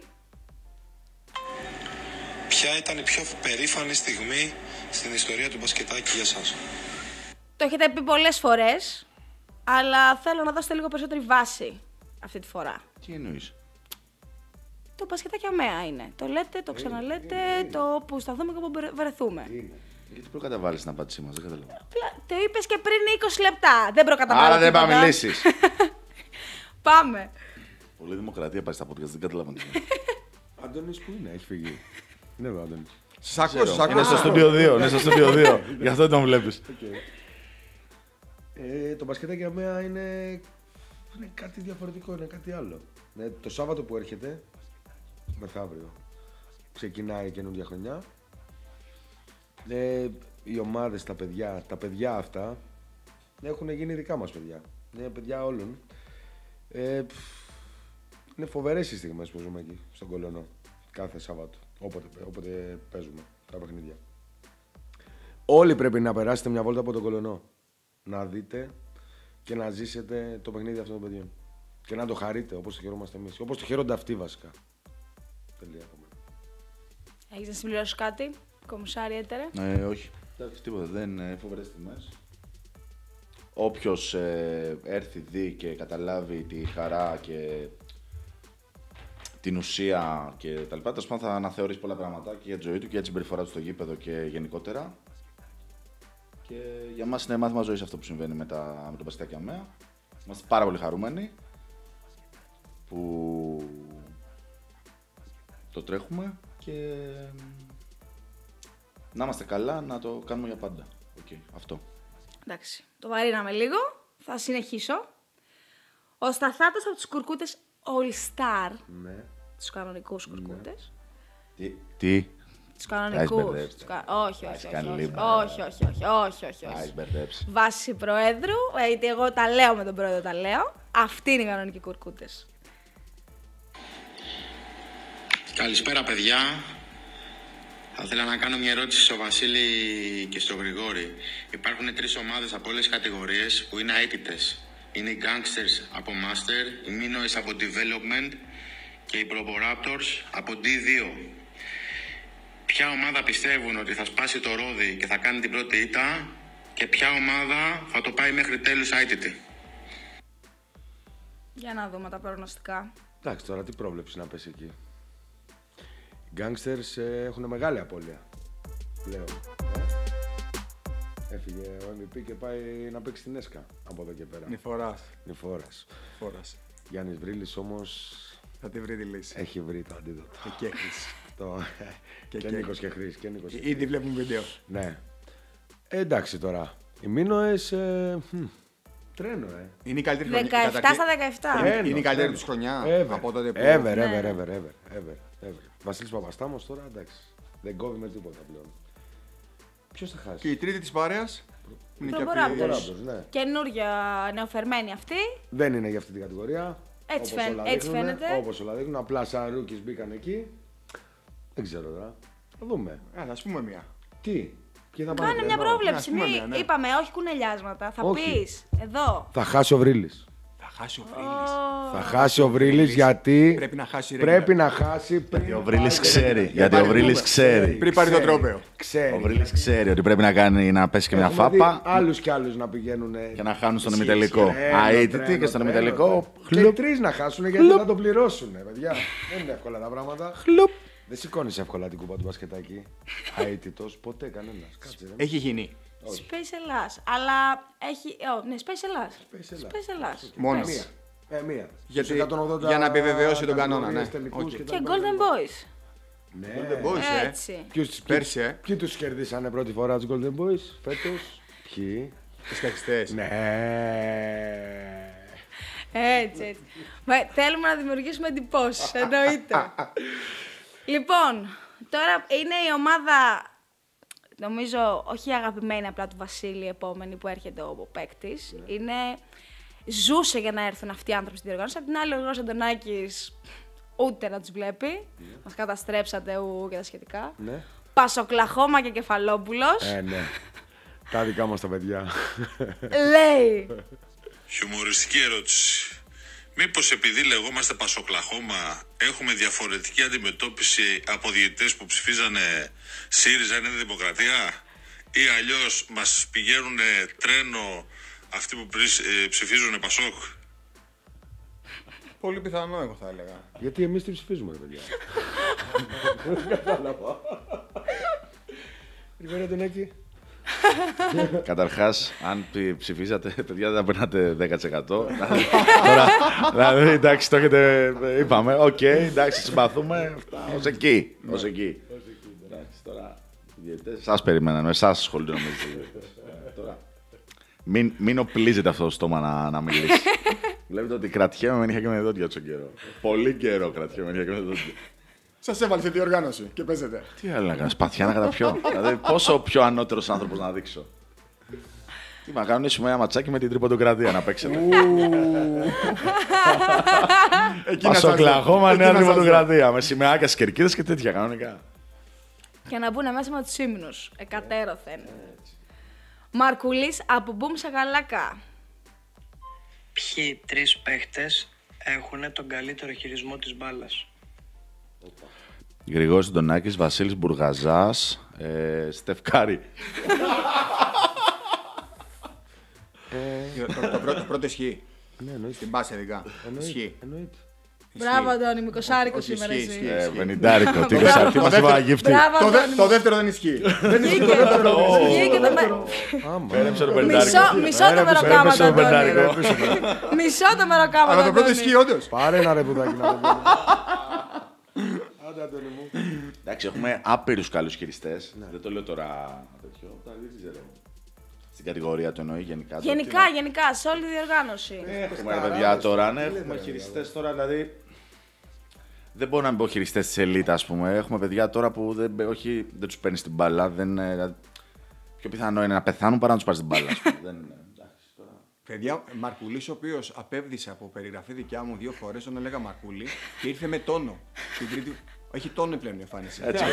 Ποια ήταν η πιο περήφανη στιγμή στην ιστορία του μπασκετάκι για σας? Το έχετε πει πολλές φορές, αλλά θέλω να δώσετε λίγο περισσότερη βάση αυτή τη φορά. Τι εννοείς? Το μπασκετάκι αμαία είναι. Το λέτε, το ξαναλέτε, το που σταθούμε και που βρεθούμε. Γιατί προκαταβάλεις την απάντησή μας, δεν καταλαβαίνω. Το είπες και πριν 20 λεπτά. Δεν προκαταβάλω. Άρα δεν πάμε μιλήσεις. Πάμε. Πολύ δημοκρατία πάει στα podcast, δεν καταλαβαίνω. Αντώνης που είναι, έχει φύγει. Ναι, ο Αντώνης. Σας ακούω. Είναι στο στούντιο 2, είναι στο στούντιο 2. Γι' αυτό τον βλέπεις. Το μπασκετάκι για μένα είναι κάτι διαφορετικό, είναι κάτι άλλο. Το Σάββατο που έρχεται, μεθαύριο, ξεκινάει η καινούργια χρονιά. Οι ομάδες, τα παιδιά αυτά έχουν γίνει δικά μας παιδιά. Είναι παιδιά όλων. Είναι φοβερές οι στιγμές που ζούμε εκεί, στον Κολονό, κάθε Σάββατο, όποτε παίζουμε τα παιχνίδια. Όλοι πρέπει να περάσετε μια βόλτα από τον Κολονό, να δείτε και να ζήσετε το παιχνίδι αυτών των παιδιών. Και να το χαρείτε όπως το χαιρόμαστε εμείς, όπως το χαίρονται αυτοί βασικά. Τελεία. Έχεις να συμπληρώσεις κάτι, κομισάρι έτερε? Όχι. Εντάξει, τίποτα. Δεν είναι φοβερές τιμές. Όποιος έρθει, δει και καταλάβει τη χαρά και την ουσία και τα λοιπά, τέλος πάντων θα αναθεωρήσει πολλά πράγματα και για τη ζωή του και για τη συμπεριφορά του στο γήπεδο και γενικότερα. Και για μας είναι μάθημα ζωής αυτό που συμβαίνει με το μπασκετάκι αμαία. Είμαστε πάρα πολύ χαρούμενοι που το τρέχουμε και να είμαστε καλά, να το κάνουμε για πάντα. Αυτό. Εντάξει, το βαρύναμε λίγο. Θα συνεχίσω. Ο Σταθάτος από τους κουρκούτες All Star. Ναι. Τους κανονικούς κουρκούτες. Τι? Τους κανονικούς. Όχι. Βάση Προέδρου, γιατί εγώ τα λέω με τον Πρόεδρο, τα λέω. Αυτοί είναι οι κανονικοί κουρκούτες. Καλησπέρα παιδιά. Θα ήθελα να κάνω μια ερώτηση στο Βασίλη και στο Γρηγόρη. Υπάρχουν 3 ομάδες από όλες τις κατηγορίες που είναι αίτητες. Είναι οι Gangsters από Master, οι Minoes από Development και οι Proboraptors από D2. Ποια ομάδα πιστεύουν ότι θα σπάσει το ρόδι και θα κάνει την πρώτη ήττα και ποια ομάδα θα το πάει μέχρι τέλους αίτητη? Για να δούμε τα προγνωστικά. Εντάξει, τώρα τι πρόβλεψη να πέσει εκεί. Οι Gangsters έχουν μεγάλη απώλεια πλέον. Έφυγε ο MVP και πάει να παίξει την ΕΣΚΑ από εδώ και πέρα. Νιφόρας. Γιάννης Βρύλης όμως θα τη βρει τη λύση. έχει βρει το αντίδοτο. Και Χρήση. Και Νίκος και Χρήση. Ήδη βλέπουμε βίντεο. Ναι. Εντάξει τώρα. Οι Μίνοες τρένο, Είναι η καλύτερη 17 στα 17. Είναι η καλύτερη τους χρονιά από τότε που... Ever. Βασίλης Παπαστάμος τώρα, εντάξει. Δεν κόβει με τίποτα πλέον. Ποιος θα χάσει? Και η τρίτη της παρέας είναι και Proboraptors. Ναι. Καινούργια νεοφερμένη αυτή. Δεν είναι για αυτή την κατηγορία. Έτσι φαίνεται. Όπως όλα δείχνουν. Απλά σαν ρούκις μπήκαν εκεί. Δεν ξέρω τώρα. Θα δούμε. Ας πούμε μία. Τι? Κάνε μια πρόβλεψη. Είπαμε, όχι κουνελιάσματα. Θα πεις εδώ. Θα χάσει ο Βρύλης. Θα χάσει ο Βρύλης γιατί πρέπει να χάσει Γιατί ο Βρύλης ξέρει. Πριν πάρει το τρόπαιο. Ο Βρύλης ξέρει ότι πρέπει να πέσει και μια φάπα άλλους κι άλλους να πηγαίνουν και να χάνουν στον ημιτελικό. Αίτητοι και στον ημιτελικό. Και 3 να χάσουν γιατί θα το πληρώσουν, παιδιά. Δεν είναι εύκολα τα πράγματα. Δεν σηκώνεις εύκολα την κούπα του μπασκετάκι. Αίτητος, ποτέ κανένας. Έχει γίνει. Space Ελλάς. Αλλά έχει. Ναι, Space Ελλάς. Μόνο. Μία. Για να επιβεβαιώσει τον κανόνα. Ναι. Και Golden Boys. Ναι. Golden Boys, Έτσι. Πέρσι, Ποιοι τους κερδίσανε πρώτη φορά τους Golden Boys φέτος? Ποιοι? οι σκαχιστές. Ναι. Έτσι. Θέλουμε να δημιουργήσουμε εντυπώσεις. Εννοείται. Λοιπόν, τώρα είναι η ομάδα, νομίζω, όχι αγαπημένη απλά του Βασίλη, η επόμενη που έρχεται ο παίκτης. Είναι... Ζούσε για να έρθουν αυτοί οι άνθρωποι στην διοργάνωση. Απ' την άλλη, ο Γρηγόρης Αντωνάκης ούτε να τους βλέπει. Μας καταστρέψατε και τα σχετικά. Ναι. Πασοκλαχώμα και Κεφαλόπουλος. Ναι. Τα δικά μας τα παιδιά. Λέει. Χιουμοριστική ερώτηση. Μήπως επειδή λεγόμαστε Πασοκλαχώμα έχουμε διαφορετική αντιμετώπιση από διαιτητές που ψηφίζανε ΣΥΡΙΖΑ είναι Δημοκρατία ή αλλιώς μας πηγαίνουν τρένο αυτοί που ψηφίζουν Πασόκ? Πολύ πιθανό, εγώ θα έλεγα. Γιατί εμείς τι ψηφίζουμε, ρε παιδιά. Δεν κατάλαβα. Γρηγόρη Αντωνάκη. Καταρχάς, αν ψηφίζατε, παιδιά, δεν θα περνάτε 10%. Τώρα, δηλαδή, εντάξει, το έχετε, είπαμε, οκ, εντάξει, συμπαθούμε, ως εκεί. Εντάξει, τώρα, οι διαιτητές σας περιμέναν, εσάς ασχολούνται νομίζω. Τώρα, μην οπλίζετε αυτό το στόμα να μιλήσει. Βλέπετε ότι κρατιέμαι με νύχια και με δόντια τόσο καιρό. Πολύ καιρό κρατιέμαι με νύχια και με δόντια. Σας έβαλε στη διοργάνωση και παίζετε. Τι άλλο να κάνω, σπαθιά να καταπιώ. Δηλαδή, πόσο πιο ανώτερος άνθρωπος να δείξω. Τι να κάνω, ήσουν ένα ματσάκι με την Τρίποντοκρατία να παίξετε. Πασοκλαχώμα, νέα Τρίποντοκρατία. Με σημαίακια, κερκίδες και τέτοια κανονικά. Και να μπουν μέσα με τους ύμνους. Εκατέρωθεν. Μαρκουλής από Μπουμ Σαγαλάκα. Ποιοι 3 παίχτες έχουν τον καλύτερο χειρισμό της μπάλας? Γρηγόρης Αντωνάκης, Βασίλης Μπουργαζάς, Στεφκάρη. Το πρώτο ισχύει. Ναι, εννοείται. Στην μπάση ειδικά. Ισχύει. Μπράβο, Αντώνη, Μικοσάρικο σήμερα εσύ. Βενιντάρικο, τι μας είπα γύφτη. Το δεύτερο δεν ισχύει. Βγήκε το Πέρεψε το Βενιντάρικο. Μισό το μεροκάμα του Αντώνη. Μισό το μεροκάμα του Αλλά το πρώτο Αντώνη. ισχύει όντως. Πάρε ένα ρε πουδάκι να δούμε. Εντάξει, έχουμε άπειρους καλούς χειριστές. Δεν το λέω τώρα τέτοιο. Δεν ξέρω. Στην κατηγορία του εννοεί γενικά. Γενικά, σε όλη τη διοργάνωση. Έχουμε παιδιά τώρα, ναι, έχουμε χειριστές τώρα, δηλαδή. Δεν μπορώ να μην πω χειριστές της ελίτ, ας πούμε. Έχουμε παιδιά τώρα που δεν τους παίρνει την μπάλα. Πιο πιθανό είναι να πεθάνουν παρά να τους πάρει την μπάλα. Παιδιά, Μαρκουλής, ο οποίος απέβδησε από περιγραφή δικιά μου 2 φορές, τον έλεγα Μαρκούλη και ήρθε με τόνο. Έχει τόνο πλέον η εμφάνιση. Έτσι.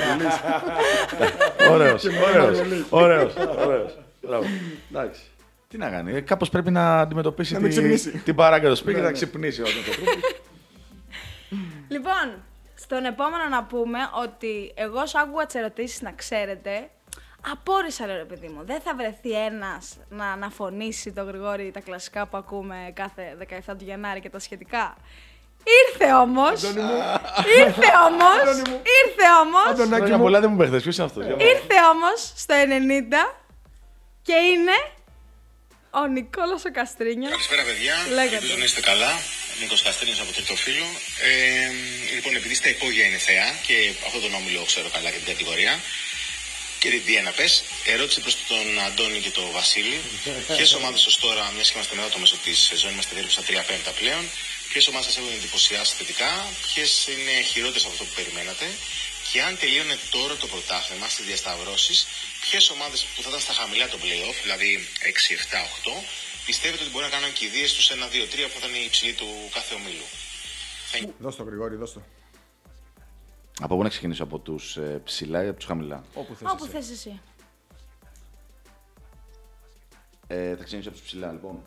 Ωραίος. Μπράβο. Εντάξει. Τι να κάνει, κάπως πρέπει να αντιμετωπίσει την παράγκα του σπίτι και να ξυπνήσει όταν το τρόπο. Λοιπόν, στον επόμενο να πούμε ότι εγώ όσο άκουγα τις ερωτήσεις, να ξέρετε, απόρρισα, λέω ρε παιδί μου. Δεν θα βρεθεί ένας να αναφωνήσει τον Γρηγόρη τα κλασικά που ακούμε κάθε 17 του Γενάρη και τα σχετικά. Ήρθε όμως. Χρόνια πολλά δεν μου παίχτες, ποιος είναι αυτός? Ήρθε όμως στο 90 και είναι ο Νικόλας ο Καστρίνιος. Καλησπέρα, παιδιά. Ελπίζω να είστε καλά. Νίκος Καστρίνιος από Τρίτο Φύλλο. Λοιπόν, επειδή στα υπόγεια είναι θεά και αυτό τον όμιλο ξέρω καλά και την κατηγορία. Και την Διένα, πες. Ερώτηση προς τον Αντώνη και τον Βασίλη. Ποιες ομάδες ως τώρα, μιας και είμαστε μετά το μέσο της σεζόν, είμαστε περίπου στα 3/5 πλέον, ποιες ομάδες σας έχουν εντυπωσιάσει θετικά, ποιες είναι χειρότερες από αυτό που περιμένατε, και αν τελείωνε τώρα το πρωτάθλημα στις διασταυρώσεις, ποιες ομάδες που θα ήταν στα χαμηλά το play-off, δηλαδή 6, 7, 8, πιστεύετε ότι μπορεί να κάνουν κηδείες στους 1, 2, 3 που θα είναι η υψηλή του κάθε ομίλου? Δώσ' το, Γρηγόρη, δώσ' το. Από πού να ξεκινήσω, από τους ψηλά ή από τους χαμηλά? Όπου θες εσύ. Θα ξεκινήσω από τους ψηλά, λοιπόν.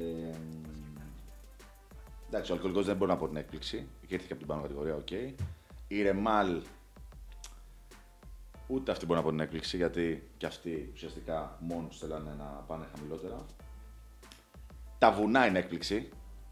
Εντάξει, ο Αλκοολικός δεν μπορώ να πω την έκπληξη. Και ήρθε και από την πάνω κατηγορία, οκ. Η Ρεμάλ, ούτε αυτή μπορώ να πω την έκπληξη, γιατί και αυτοί ουσιαστικά μόνος θέλανε να πάνε χαμηλότερα. Τα βουνά είναι έκπληξη.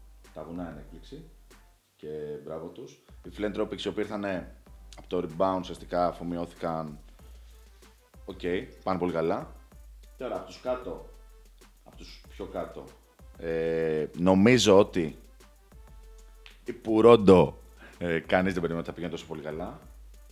Και μπράβο τους. Οι Φιλεντρόπιξ, οι οποίοι ήρθαν από το rebound, ουσιαστικά αφομοιώθηκαν. Οκ, πάνε πολύ καλά. Τώρα, από τους κάτω, από τους πιο κάτω, νομίζω ότι η Πουρόντο, κανείς δεν περιμένει ότι θα πηγαίνει τόσο πολύ καλά.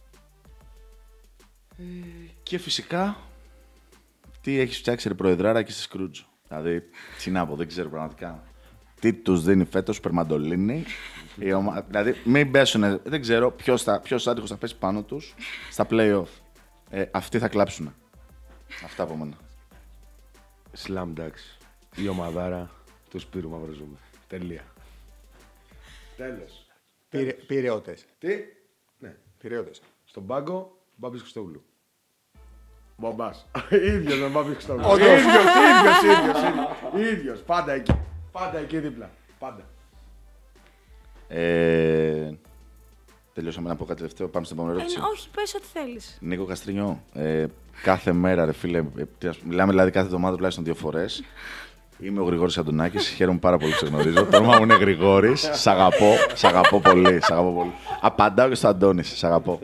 Και φυσικά, τι έχεις φτιάξει ρε Προεδράρα και στη Σκρούτζ. Δηλαδή, τι να πω, δεν ξέρω πραγματικά. τι τους δίνει φέτος, Περμαντολίνη. Δηλαδή, μην πέσουν, δεν ξέρω ποιος άντυχος θα πέσει πάνω τους στα play-off. Αυτοί θα κλάψουν. Αυτά από μένα. Slam Ducks. Η ομαδάρα του Σπύρου Μαυροζούμη. Τελεία. Τέλος. Πειραιώτες. Τι? Ναι. Πειραιώτες. Στον πάγκο, Μπάμπης Χριστόγλου. Μπομπάς. Ίδιος με Μπάμπη Χριστόγλου. Ίδιος. Πάντα εκεί. Πάντα εκεί δίπλα. Πάντα. Τελειώσαμε να πω κάτι τελευταίο. Πάμε στην επόμενη ερώτηση. Όχι, πες ό,τι θέλεις. Νίκο Καστρινιό. Κάθε μέρα, ρε φίλε, μιλάμε δηλαδή κάθε εβδομάδα τουλάχιστον 2 φορές. Είμαι ο Γρηγόρης Αντωνάκης. Χαίρομαι πάρα πολύ που σε γνωρίζω. Το όνομα μου είναι Γρηγόρης. Σ' αγαπώ πολύ. Απαντάω και στο Αντώνη. Σ' αγαπώ.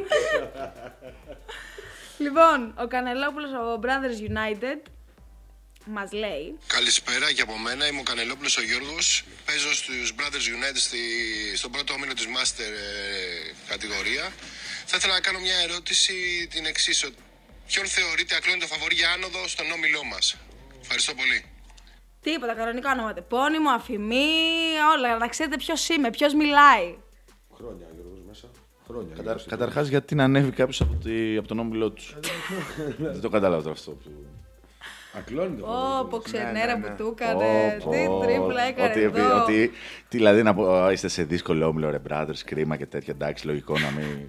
Λοιπόν, ο Κανελόπουλος από Brothers United μας λέει. Καλησπέρα και από μένα. Είμαι ο Κανελόπουλος ο Γιώργος. Παίζω στους Brothers United στον πρώτο όμιλο της Master κατηγορία. Θα ήθελα να κάνω μια ερώτηση την εξής. Ποιον θεωρείτε ακλόνητο φαβορί για άνοδο στον όμιλό μας? Ευχαριστώ πολύ. Τίποτα, κανονικά όνομα. Επώνυμο, αφημί, όλα. Να ξέρετε ποιος είμαι, ποιος μιλάει. Χρόνια, Γιώργος, μέσα. Χρόνια. Καταρχάς, γιατί να ανέβει κάποιος από τον όμιλό του. Δεν το κατάλαβα αυτό. Ακλόνητο. Πω, ξενέρα που του έκανε. Τι τρίπλα έκανε εδώ. Τι δηλαδή να πω, είστε σε δύσκολο όμιλο, ρε brothers, κρίμα και τέτοια. Εντάξει, λογικό να μην.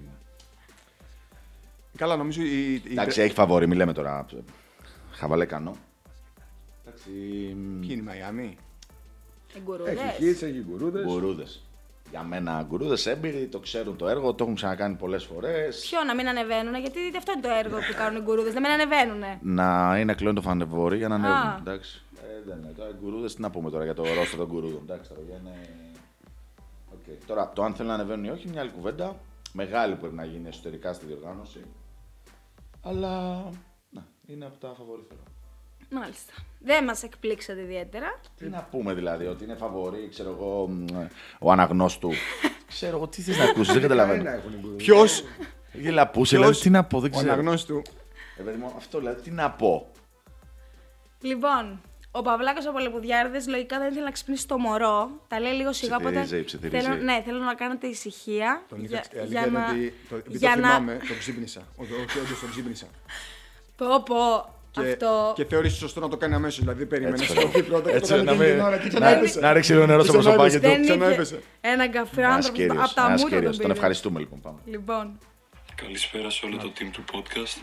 Καλά, νομίζω. Εντάξει, έχει φαβορί, μην λέμε τώρα. Χαβαλέ κανό. Ποιοι είναι οι Μαϊάμι? Έχει γκουρούδες. Για μένα γκουρούδες έμπειροι, το ξέρουν το έργο, το έχουν ξανακάνει πολλές φορές. Ποιο να μην ανεβαίνουν, γιατί αυτό είναι το έργο που κάνουν οι γκουρούδες, να μην ανεβαίνουν. Να είναι ακλόνητο φανεβόροι για να ανέβουν. Εντάξει. Δεν είναι. Τώρα γκουρούδες, τι να πούμε τώρα για το ρόστρο των γκουρούδων. Εντάξει, τώρα είναι. Okay. Τώρα, το αν θέλουν να ανεβαίνουν ή όχι, μια άλλη κουβέντα. Μεγάλη πρέπει να γίνει εσωτερικά στη διοργάνωση. Αλλά. Να, είναι από τα φαβορί θέλω. Μάλιστα. Δεν μας εκπλήξατε ιδιαίτερα. Τι να πούμε δηλαδή, ότι είναι φαβορί, ξέρω εγώ, ο αναγνώστου. Ξέρω εγώ, τι θες να ακούσεις, δεν καταλαβαίνω. Ποιος? Γελαπούσε, δηλαδή, τι να πω, δεν ξέρω. Ο αναγνώστου. Αυτό δηλαδή, τι να πω. Λοιπόν, ο Παυλάκος από Λεπουδιάρδες λογικά δεν ήθελε να ξυπνήσει το μωρό. Τα λέει λίγο σιγά, οπότε θέλω να κάνετε ησυχία. Για να... τον ξύπνησα. Όντως τον ξύπνησα. Πω. Αυτό... Και θεώρησε σωστό να το κάνει αμέσως. Δηλαδή, περίμενε να σηκωθεί πρώτα και το κάνει την ώρα και ξαναέπεσε. Να ρίξει λίγο νερό στο προσωπάκι του. Ξαναέπεσε. Έναν καφέ άνθρωπο από τα μούτρα του. Τον ευχαριστούμε λοιπόν. Λοιπόν. Καλησπέρα σε όλο το team του podcast.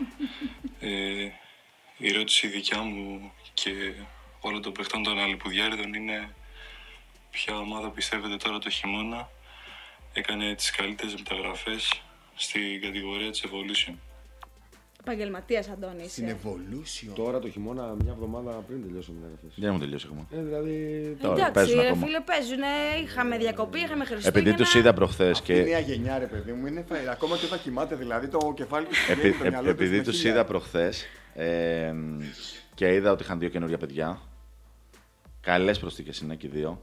Η ερώτηση δικιά μου και όλων των παιχτών των Αλιπουδιάριδων είναι ποια ομάδα πιστεύετε τώρα το χειμώνα έκανε τις καλύτερες μεταγραφές στην κατηγορία της Evolution. Επαγγελματίας Αντώνης. Στην Evolution. Τώρα το χειμώνα, μια εβδομάδα πριν τελειώσουμε την μεταγραφές. Δεν μου τελειώσει ακόμα. Δηλαδή. Εντάξει, φίλε, παίζουν. Είχαμε διακοπή, είχαμε Χριστούγεννα. Επειδή τους είδα προχθές και. Η νέα γενιά, ρε παιδί μου, είναι ακόμα και όταν κοιμάται, δηλαδή το κεφάλι του. Επειδή τους είδα προχθές και είδα ότι είχαν 2 καινούργια παιδιά. Καλές προσθήκες είναι και οι 2.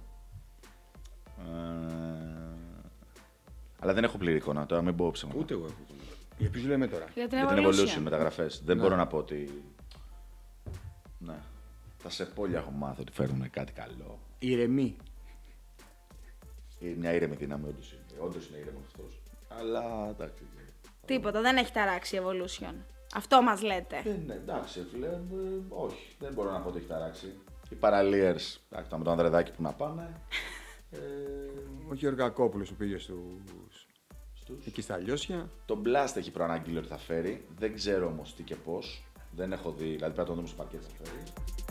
Αλλά δεν έχω πλήρη εικόνα τώρα, μην πω ψέματα. Ούτε εγώ έχω. Για ποιους λέμε τώρα? Για την Evolution μεταγραφές. Δεν μπορώ να πω ότι. Ναι. Τα σεπόλια έχω μάθει ότι φέρνουν κάτι καλό. Ηρεμή. Μια ήρεμη δύναμη, όντως είναι ήρεμος αυτός. Αλλά εντάξει. Τίποτα, δεν έχει ταράξει η Evolution. Αυτό μας λέτε. Εντάξει, φίλε, όχι. Δεν μπορώ να πω ότι έχει ταράξει. Οι παραλίες, με τον Ανδρεδάκη που να πάνε. Ο Γεωργακόπουλος που πήγε εκεί στα Λιώσια. Το Blast έχει προαναγγείλει ότι θα φέρει. Δεν ξέρω όμως τι και πώς. Δεν έχω δει, δηλαδή πρέπει να το δούμε στο παρκέτ θα φέρει.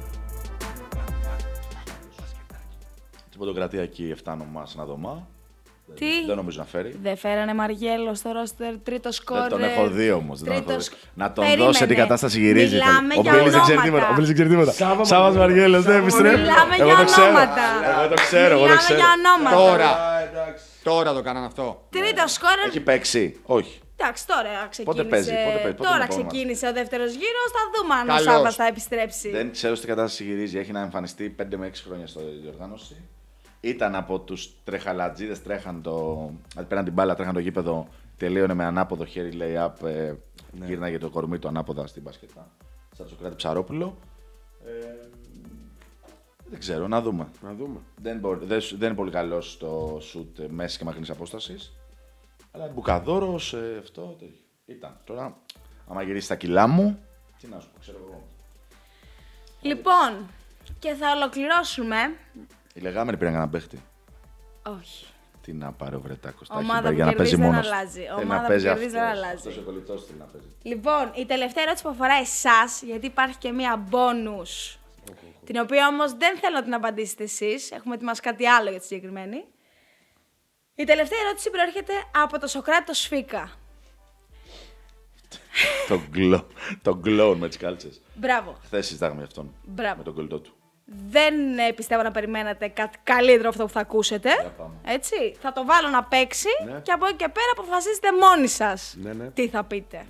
Την ποντοκρατία εκεί 7 ονομά σε ένα δωμά. Τι? Δεν νομίζω να φέρει. Δεν φέρανε Μαργέλο στο ρόστερ, τρίτο σκόρ. Δεν τον έχω δει όμως. Να τον δώσω την κατάσταση γυρίζει. Ο Μπίλης δεν ξέρει τίποτα. Σάββας Μαργέλος, δεν επιστρέφει. Μιλάμε για ονόματα. Εγώ το ξέρω. Μιλάμε για ονόματα. Τώρα το κάνανε αυτό. Τρίτο σκόρ. Έχει παίξει. Όχι. Εντάξει, τώρα ξεκίνησε. Πότε παίζει. Τώρα ξεκίνησε ο δεύτερος γύρος. Θα δούμε αν ο Σάββας θα επιστρέψει. Δεν ξέρω στην κατάσταση γυρίζει. Έχει να εμφανιστεί 5 με 6 χρόνια στο διοργάνωση. Ήταν από τους τρεχαλατζίδες, τρέχαν πέραν την μπάλα, τρέχαν το γήπεδο, τελείωνε με ανάποδο χέρι, lay-up, γύρναγε το κορμί του ανάποδα στην μπασκετά, σαν Σοκράτη Ψαρόπουλο. Δεν ξέρω, να δούμε. Να δούμε. Δεν είναι πολύ καλό στο σουτ μέση και μακρινής απόστασης. Αλλά Μπουκαδόρος, αυτό ήταν. Τώρα, άμα γυρίσει τα κιλά μου, τι να σου πω, ξέρω εγώ. Λοιπόν, και θα ολοκληρώσουμε. Οι λεγάμενοι πήραν κανένα παίχτη. Όχι. Τι να πάρει ο Βρετάκος. Ομάδα που κερδίζει δεν αλλάζει. Ομάδα που κερδίζει δεν αλλάζει. Αυτός ο κολλητός θέλει να παίζει. Λοιπόν, η τελευταία ερώτηση που αφορά εσάς, γιατί υπάρχει και μία bonus, την οποία όμως δεν θέλω να την απαντήσετε εσείς. Έχουμε ετοιμάσει κάτι άλλο για τη συγκεκριμένη. Η τελευταία ερώτηση προέρχεται από το Σοκράτη το Σφίκα. Το γκλόουν με τις κάλτσες. Μπράβο. Χθες συζητάγαμε για αυτόν. Μπράβο. Με τον κολλητό του. Δεν πιστεύω να περιμένετε κάτι καλύτερο αυτό που θα ακούσετε. Έτσι. Θα το βάλω να παίξει και από εκεί και πέρα αποφασίζετε μόνοι σας τι θα πείτε.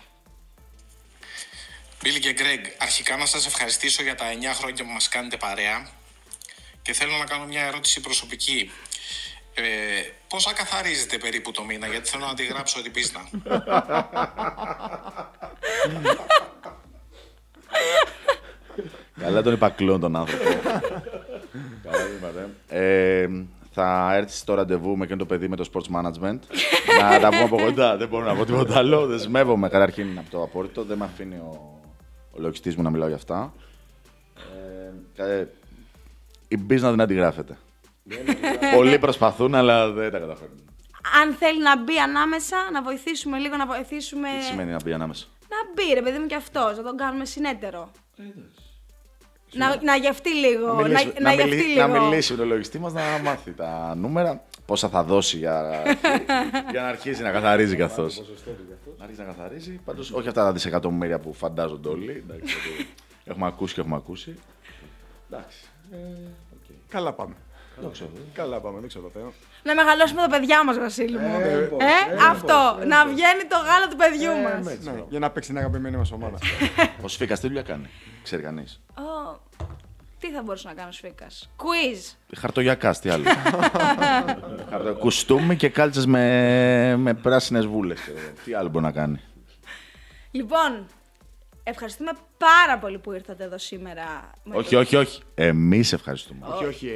Μπίλι και Γκρέγκ, αρχικά να σας ευχαριστήσω για τα 9 χρόνια που μας κάνετε παρέα και θέλω να κάνω μια ερώτηση προσωπική. Πόσα καθαρίζετε περίπου το μήνα, γιατί θέλω να τη γράψω την πίστα. Καλά τον είπα κλόν τον άνθρωπο. Καλά είπατε. Θα έρθει στο ραντεβού με εκείνο το παιδί με το sports management. Να τα πούμε από κοντά, δεν μπορώ να πω τίποτα άλλο. Δεσμεύομαι καταρχήν από το απόρριτο, δεν με αφήνει ο λογιστής μου να μιλάω για αυτά. Η business δεν αντιγράφεται. Πολλοί προσπαθούν, αλλά δεν τα καταφέρνουν. Αν θέλει να μπει ανάμεσα, να βοηθήσουμε λίγο, να βοηθήσουμε. Τι σημαίνει να μπει ανάμεσα? Να μπει, ρε παιδί μου, κι αυτός, να τον κάνουμε συνέτερο. Να γευτεί λίγο. Να μιλήσει με τον λογιστή μας, να μάθει τα νούμερα, πόσα θα δώσει για να αρχίσει να καθαρίζει καθώς. Να αρχίσει να καθαρίζει, πάντως όχι αυτά τα δισεκατομμύρια που φαντάζονται όλοι. Έχουμε ακούσει και έχουμε ακούσει. Εντάξει. Καλά πάμε. Καλά πάμε, δεν ξέρω Θεό. Να μεγαλώσουμε τα παιδιά μας, Βασίλη μου. Αυτό, να βγαίνει το γάλα του παιδιού μας. Για να παίξει την αγαπημένη μας ομάδα. Ο Σφίκας τι δουλειά κάνει, ξέρει κανείς? Τι θα μπορούσε να κάνει ο Σφίκας? Quiz. Χαρτογιακάς, τι άλλο. Κουστούμι και κάλτσες με πράσινες βούλες. Τι άλλο μπορεί να κάνει? Λοιπόν, ευχαριστούμε πάρα πολύ που ήρθατε εδώ σήμερα. Όχι. Εμείς ευχαριστούμε.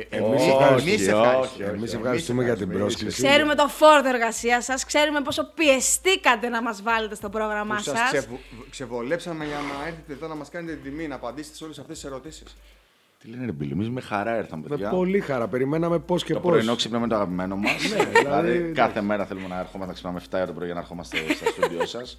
Εμείς ευχαριστούμε για την πρόσκληση. Ξέρουμε το φόρτο εργασίας σας, ξέρουμε πόσο πιεστήκατε να μας βάλετε στο πρόγραμμά σας. Σας ξεβολέψαμε για να έρθετε εδώ να μας κάνετε την τιμή, να απαντήσετε σε όλες αυτές τις ερωτήσεις. Τι λένε ρε Μπίλη, εμείς με χαρά ήρθαμε, παιδιά. Με πολύ χαρά, περιμέναμε πώς και πώς. Το πρωινό ξύπναμε το αγαπημένο μας. Δηλαδή κάθε μέρα θέλουμε να ερχόμαστε να ξυπνάμε 7 ώρα το πρωί για να ερχόμαστε στα στούντιο σας.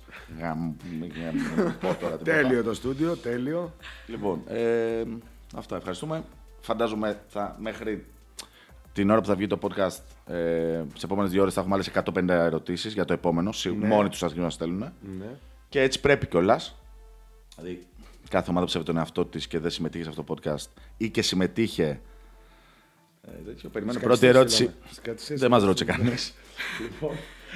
Τέλειο το στούντιο, τέλειο. Λοιπόν, αυτά, ευχαριστούμε. Φαντάζομαι μέχρι την ώρα που θα βγει το podcast, τις επόμενες 2 ώρες θα έχουμε άλλες 150 ερωτήσεις για το επόμενο. Μόνοι τους θα μας στέλνουν. Και έτσι πρέπει κιόλας. Δηλαδή, κάθε ομάδα ψεύδει τον εαυτό της και δεν συμμετείχε σε αυτό το podcast ή και συμμετείχε. Περιμένω πρώτη ερώτηση. Δεν μας ρώτησε κανείς. Λοιπόν.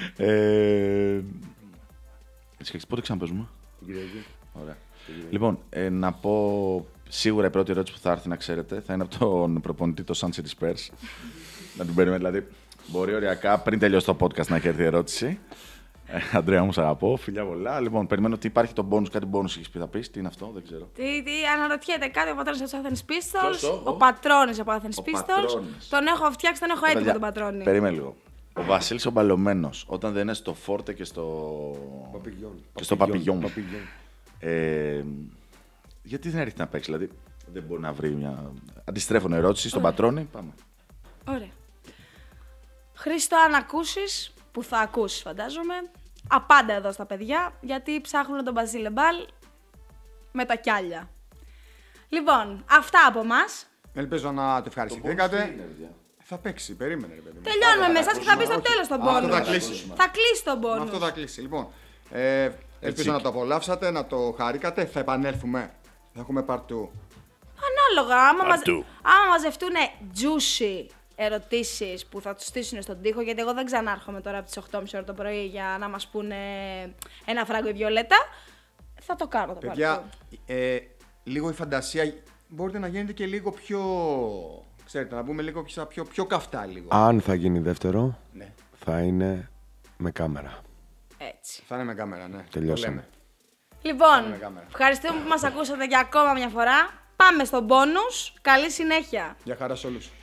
Πότε ξαναπέζουμε? Ωραία. Λοιπόν, να πω σίγουρα η πρώτη ερώτηση που θα έρθει να ξέρετε θα είναι από τον προπονητή το Sun City Spurs. Να την περιμένετε, δηλαδή μπορεί οριακά πριν τελειώσει το podcast να έχει έρθει η ερώτηση. Αντρέα μου, σ' αγαπώ, φιλιά πολλά. Λοιπόν, περιμένω ότι υπάρχει το bonus, κάτι bonus έχεις πει, θα πεις, τι είναι αυτό, δεν ξέρω. Τι αναρωτιέται κάτι ο Πατρώνης από τους Athens Pistols, ο Πατρώνης από Athens Pistols. Τον έχω φτιάξει, τον έχω έτοιμο τον Πατρώνη. Περίμενε λίγο. Ο Βασίλης ο Μπαλωμένος, όταν δεν είναι στο Φόρτε και στο Παπηγιόν. Γιατί δεν έρχεται να παίξει, δηλαδή δεν μπορεί να βρει μια αντιστρέφωνη ερώτηση στον Πατρώνη, πάμε. Ωραία. Χρήστο, αν ακούσεις, που θα ακούσεις φαντάζομαι, απάντα εδώ στα παιδιά, γιατί ψάχνουν τον Μπαζίλε Μπάλ με τα κιάλια. Λοιπόν, αυτά από εμάς. Ελπίζω να te ευχαριστηθήκατε. Θα παίξει, περίμενε ρε παιδί μου. Τελειώνουμε με εσάς και θα μπει στο τέλος τον πόνους. Θα κλείσει τον πόνους. Αυτό θα κλείσει. Λοιπόν, ελπίζω να το απολαύσατε, να το χαρήκατε. Θα επανέλθουμε. Θα έχουμε part 2. Ανάλογα, άμα μαζευτούν juicy ερωτήσεις που θα τους στήσουν στον τοίχο, γιατί εγώ δεν ξανάρχομαι τώρα από τις 8.30 ώρα το πρωί για να μας πούνε ένα φράγκο η Βιολέτα, θα το κάνω το παιδιά, λίγο η φαντασία μπορείτε να γίνετε και λίγο πιο, ξέρετε, να μπούμε λίγο πιο καυτά λίγο. Αν θα γίνει δεύτερο, ναι, θα είναι με κάμερα. Έτσι. Θα είναι με κάμερα, ναι. Τελειώσαμε. Λοιπόν, ευχαριστούμε που μας ακούσατε για ακόμα μια φορά. Πάμε στο μπόνους. Καλή συνέχεια. Γεια χαρά σε όλους.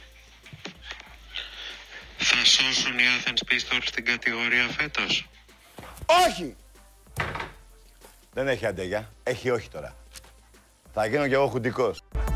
Θα σώσουν οι Athens Pistols την κατηγορία φέτος? Όχι! Δεν έχει αντέγια. Έχει όχι τώρα. Θα γίνω κι εγώ χουντικός.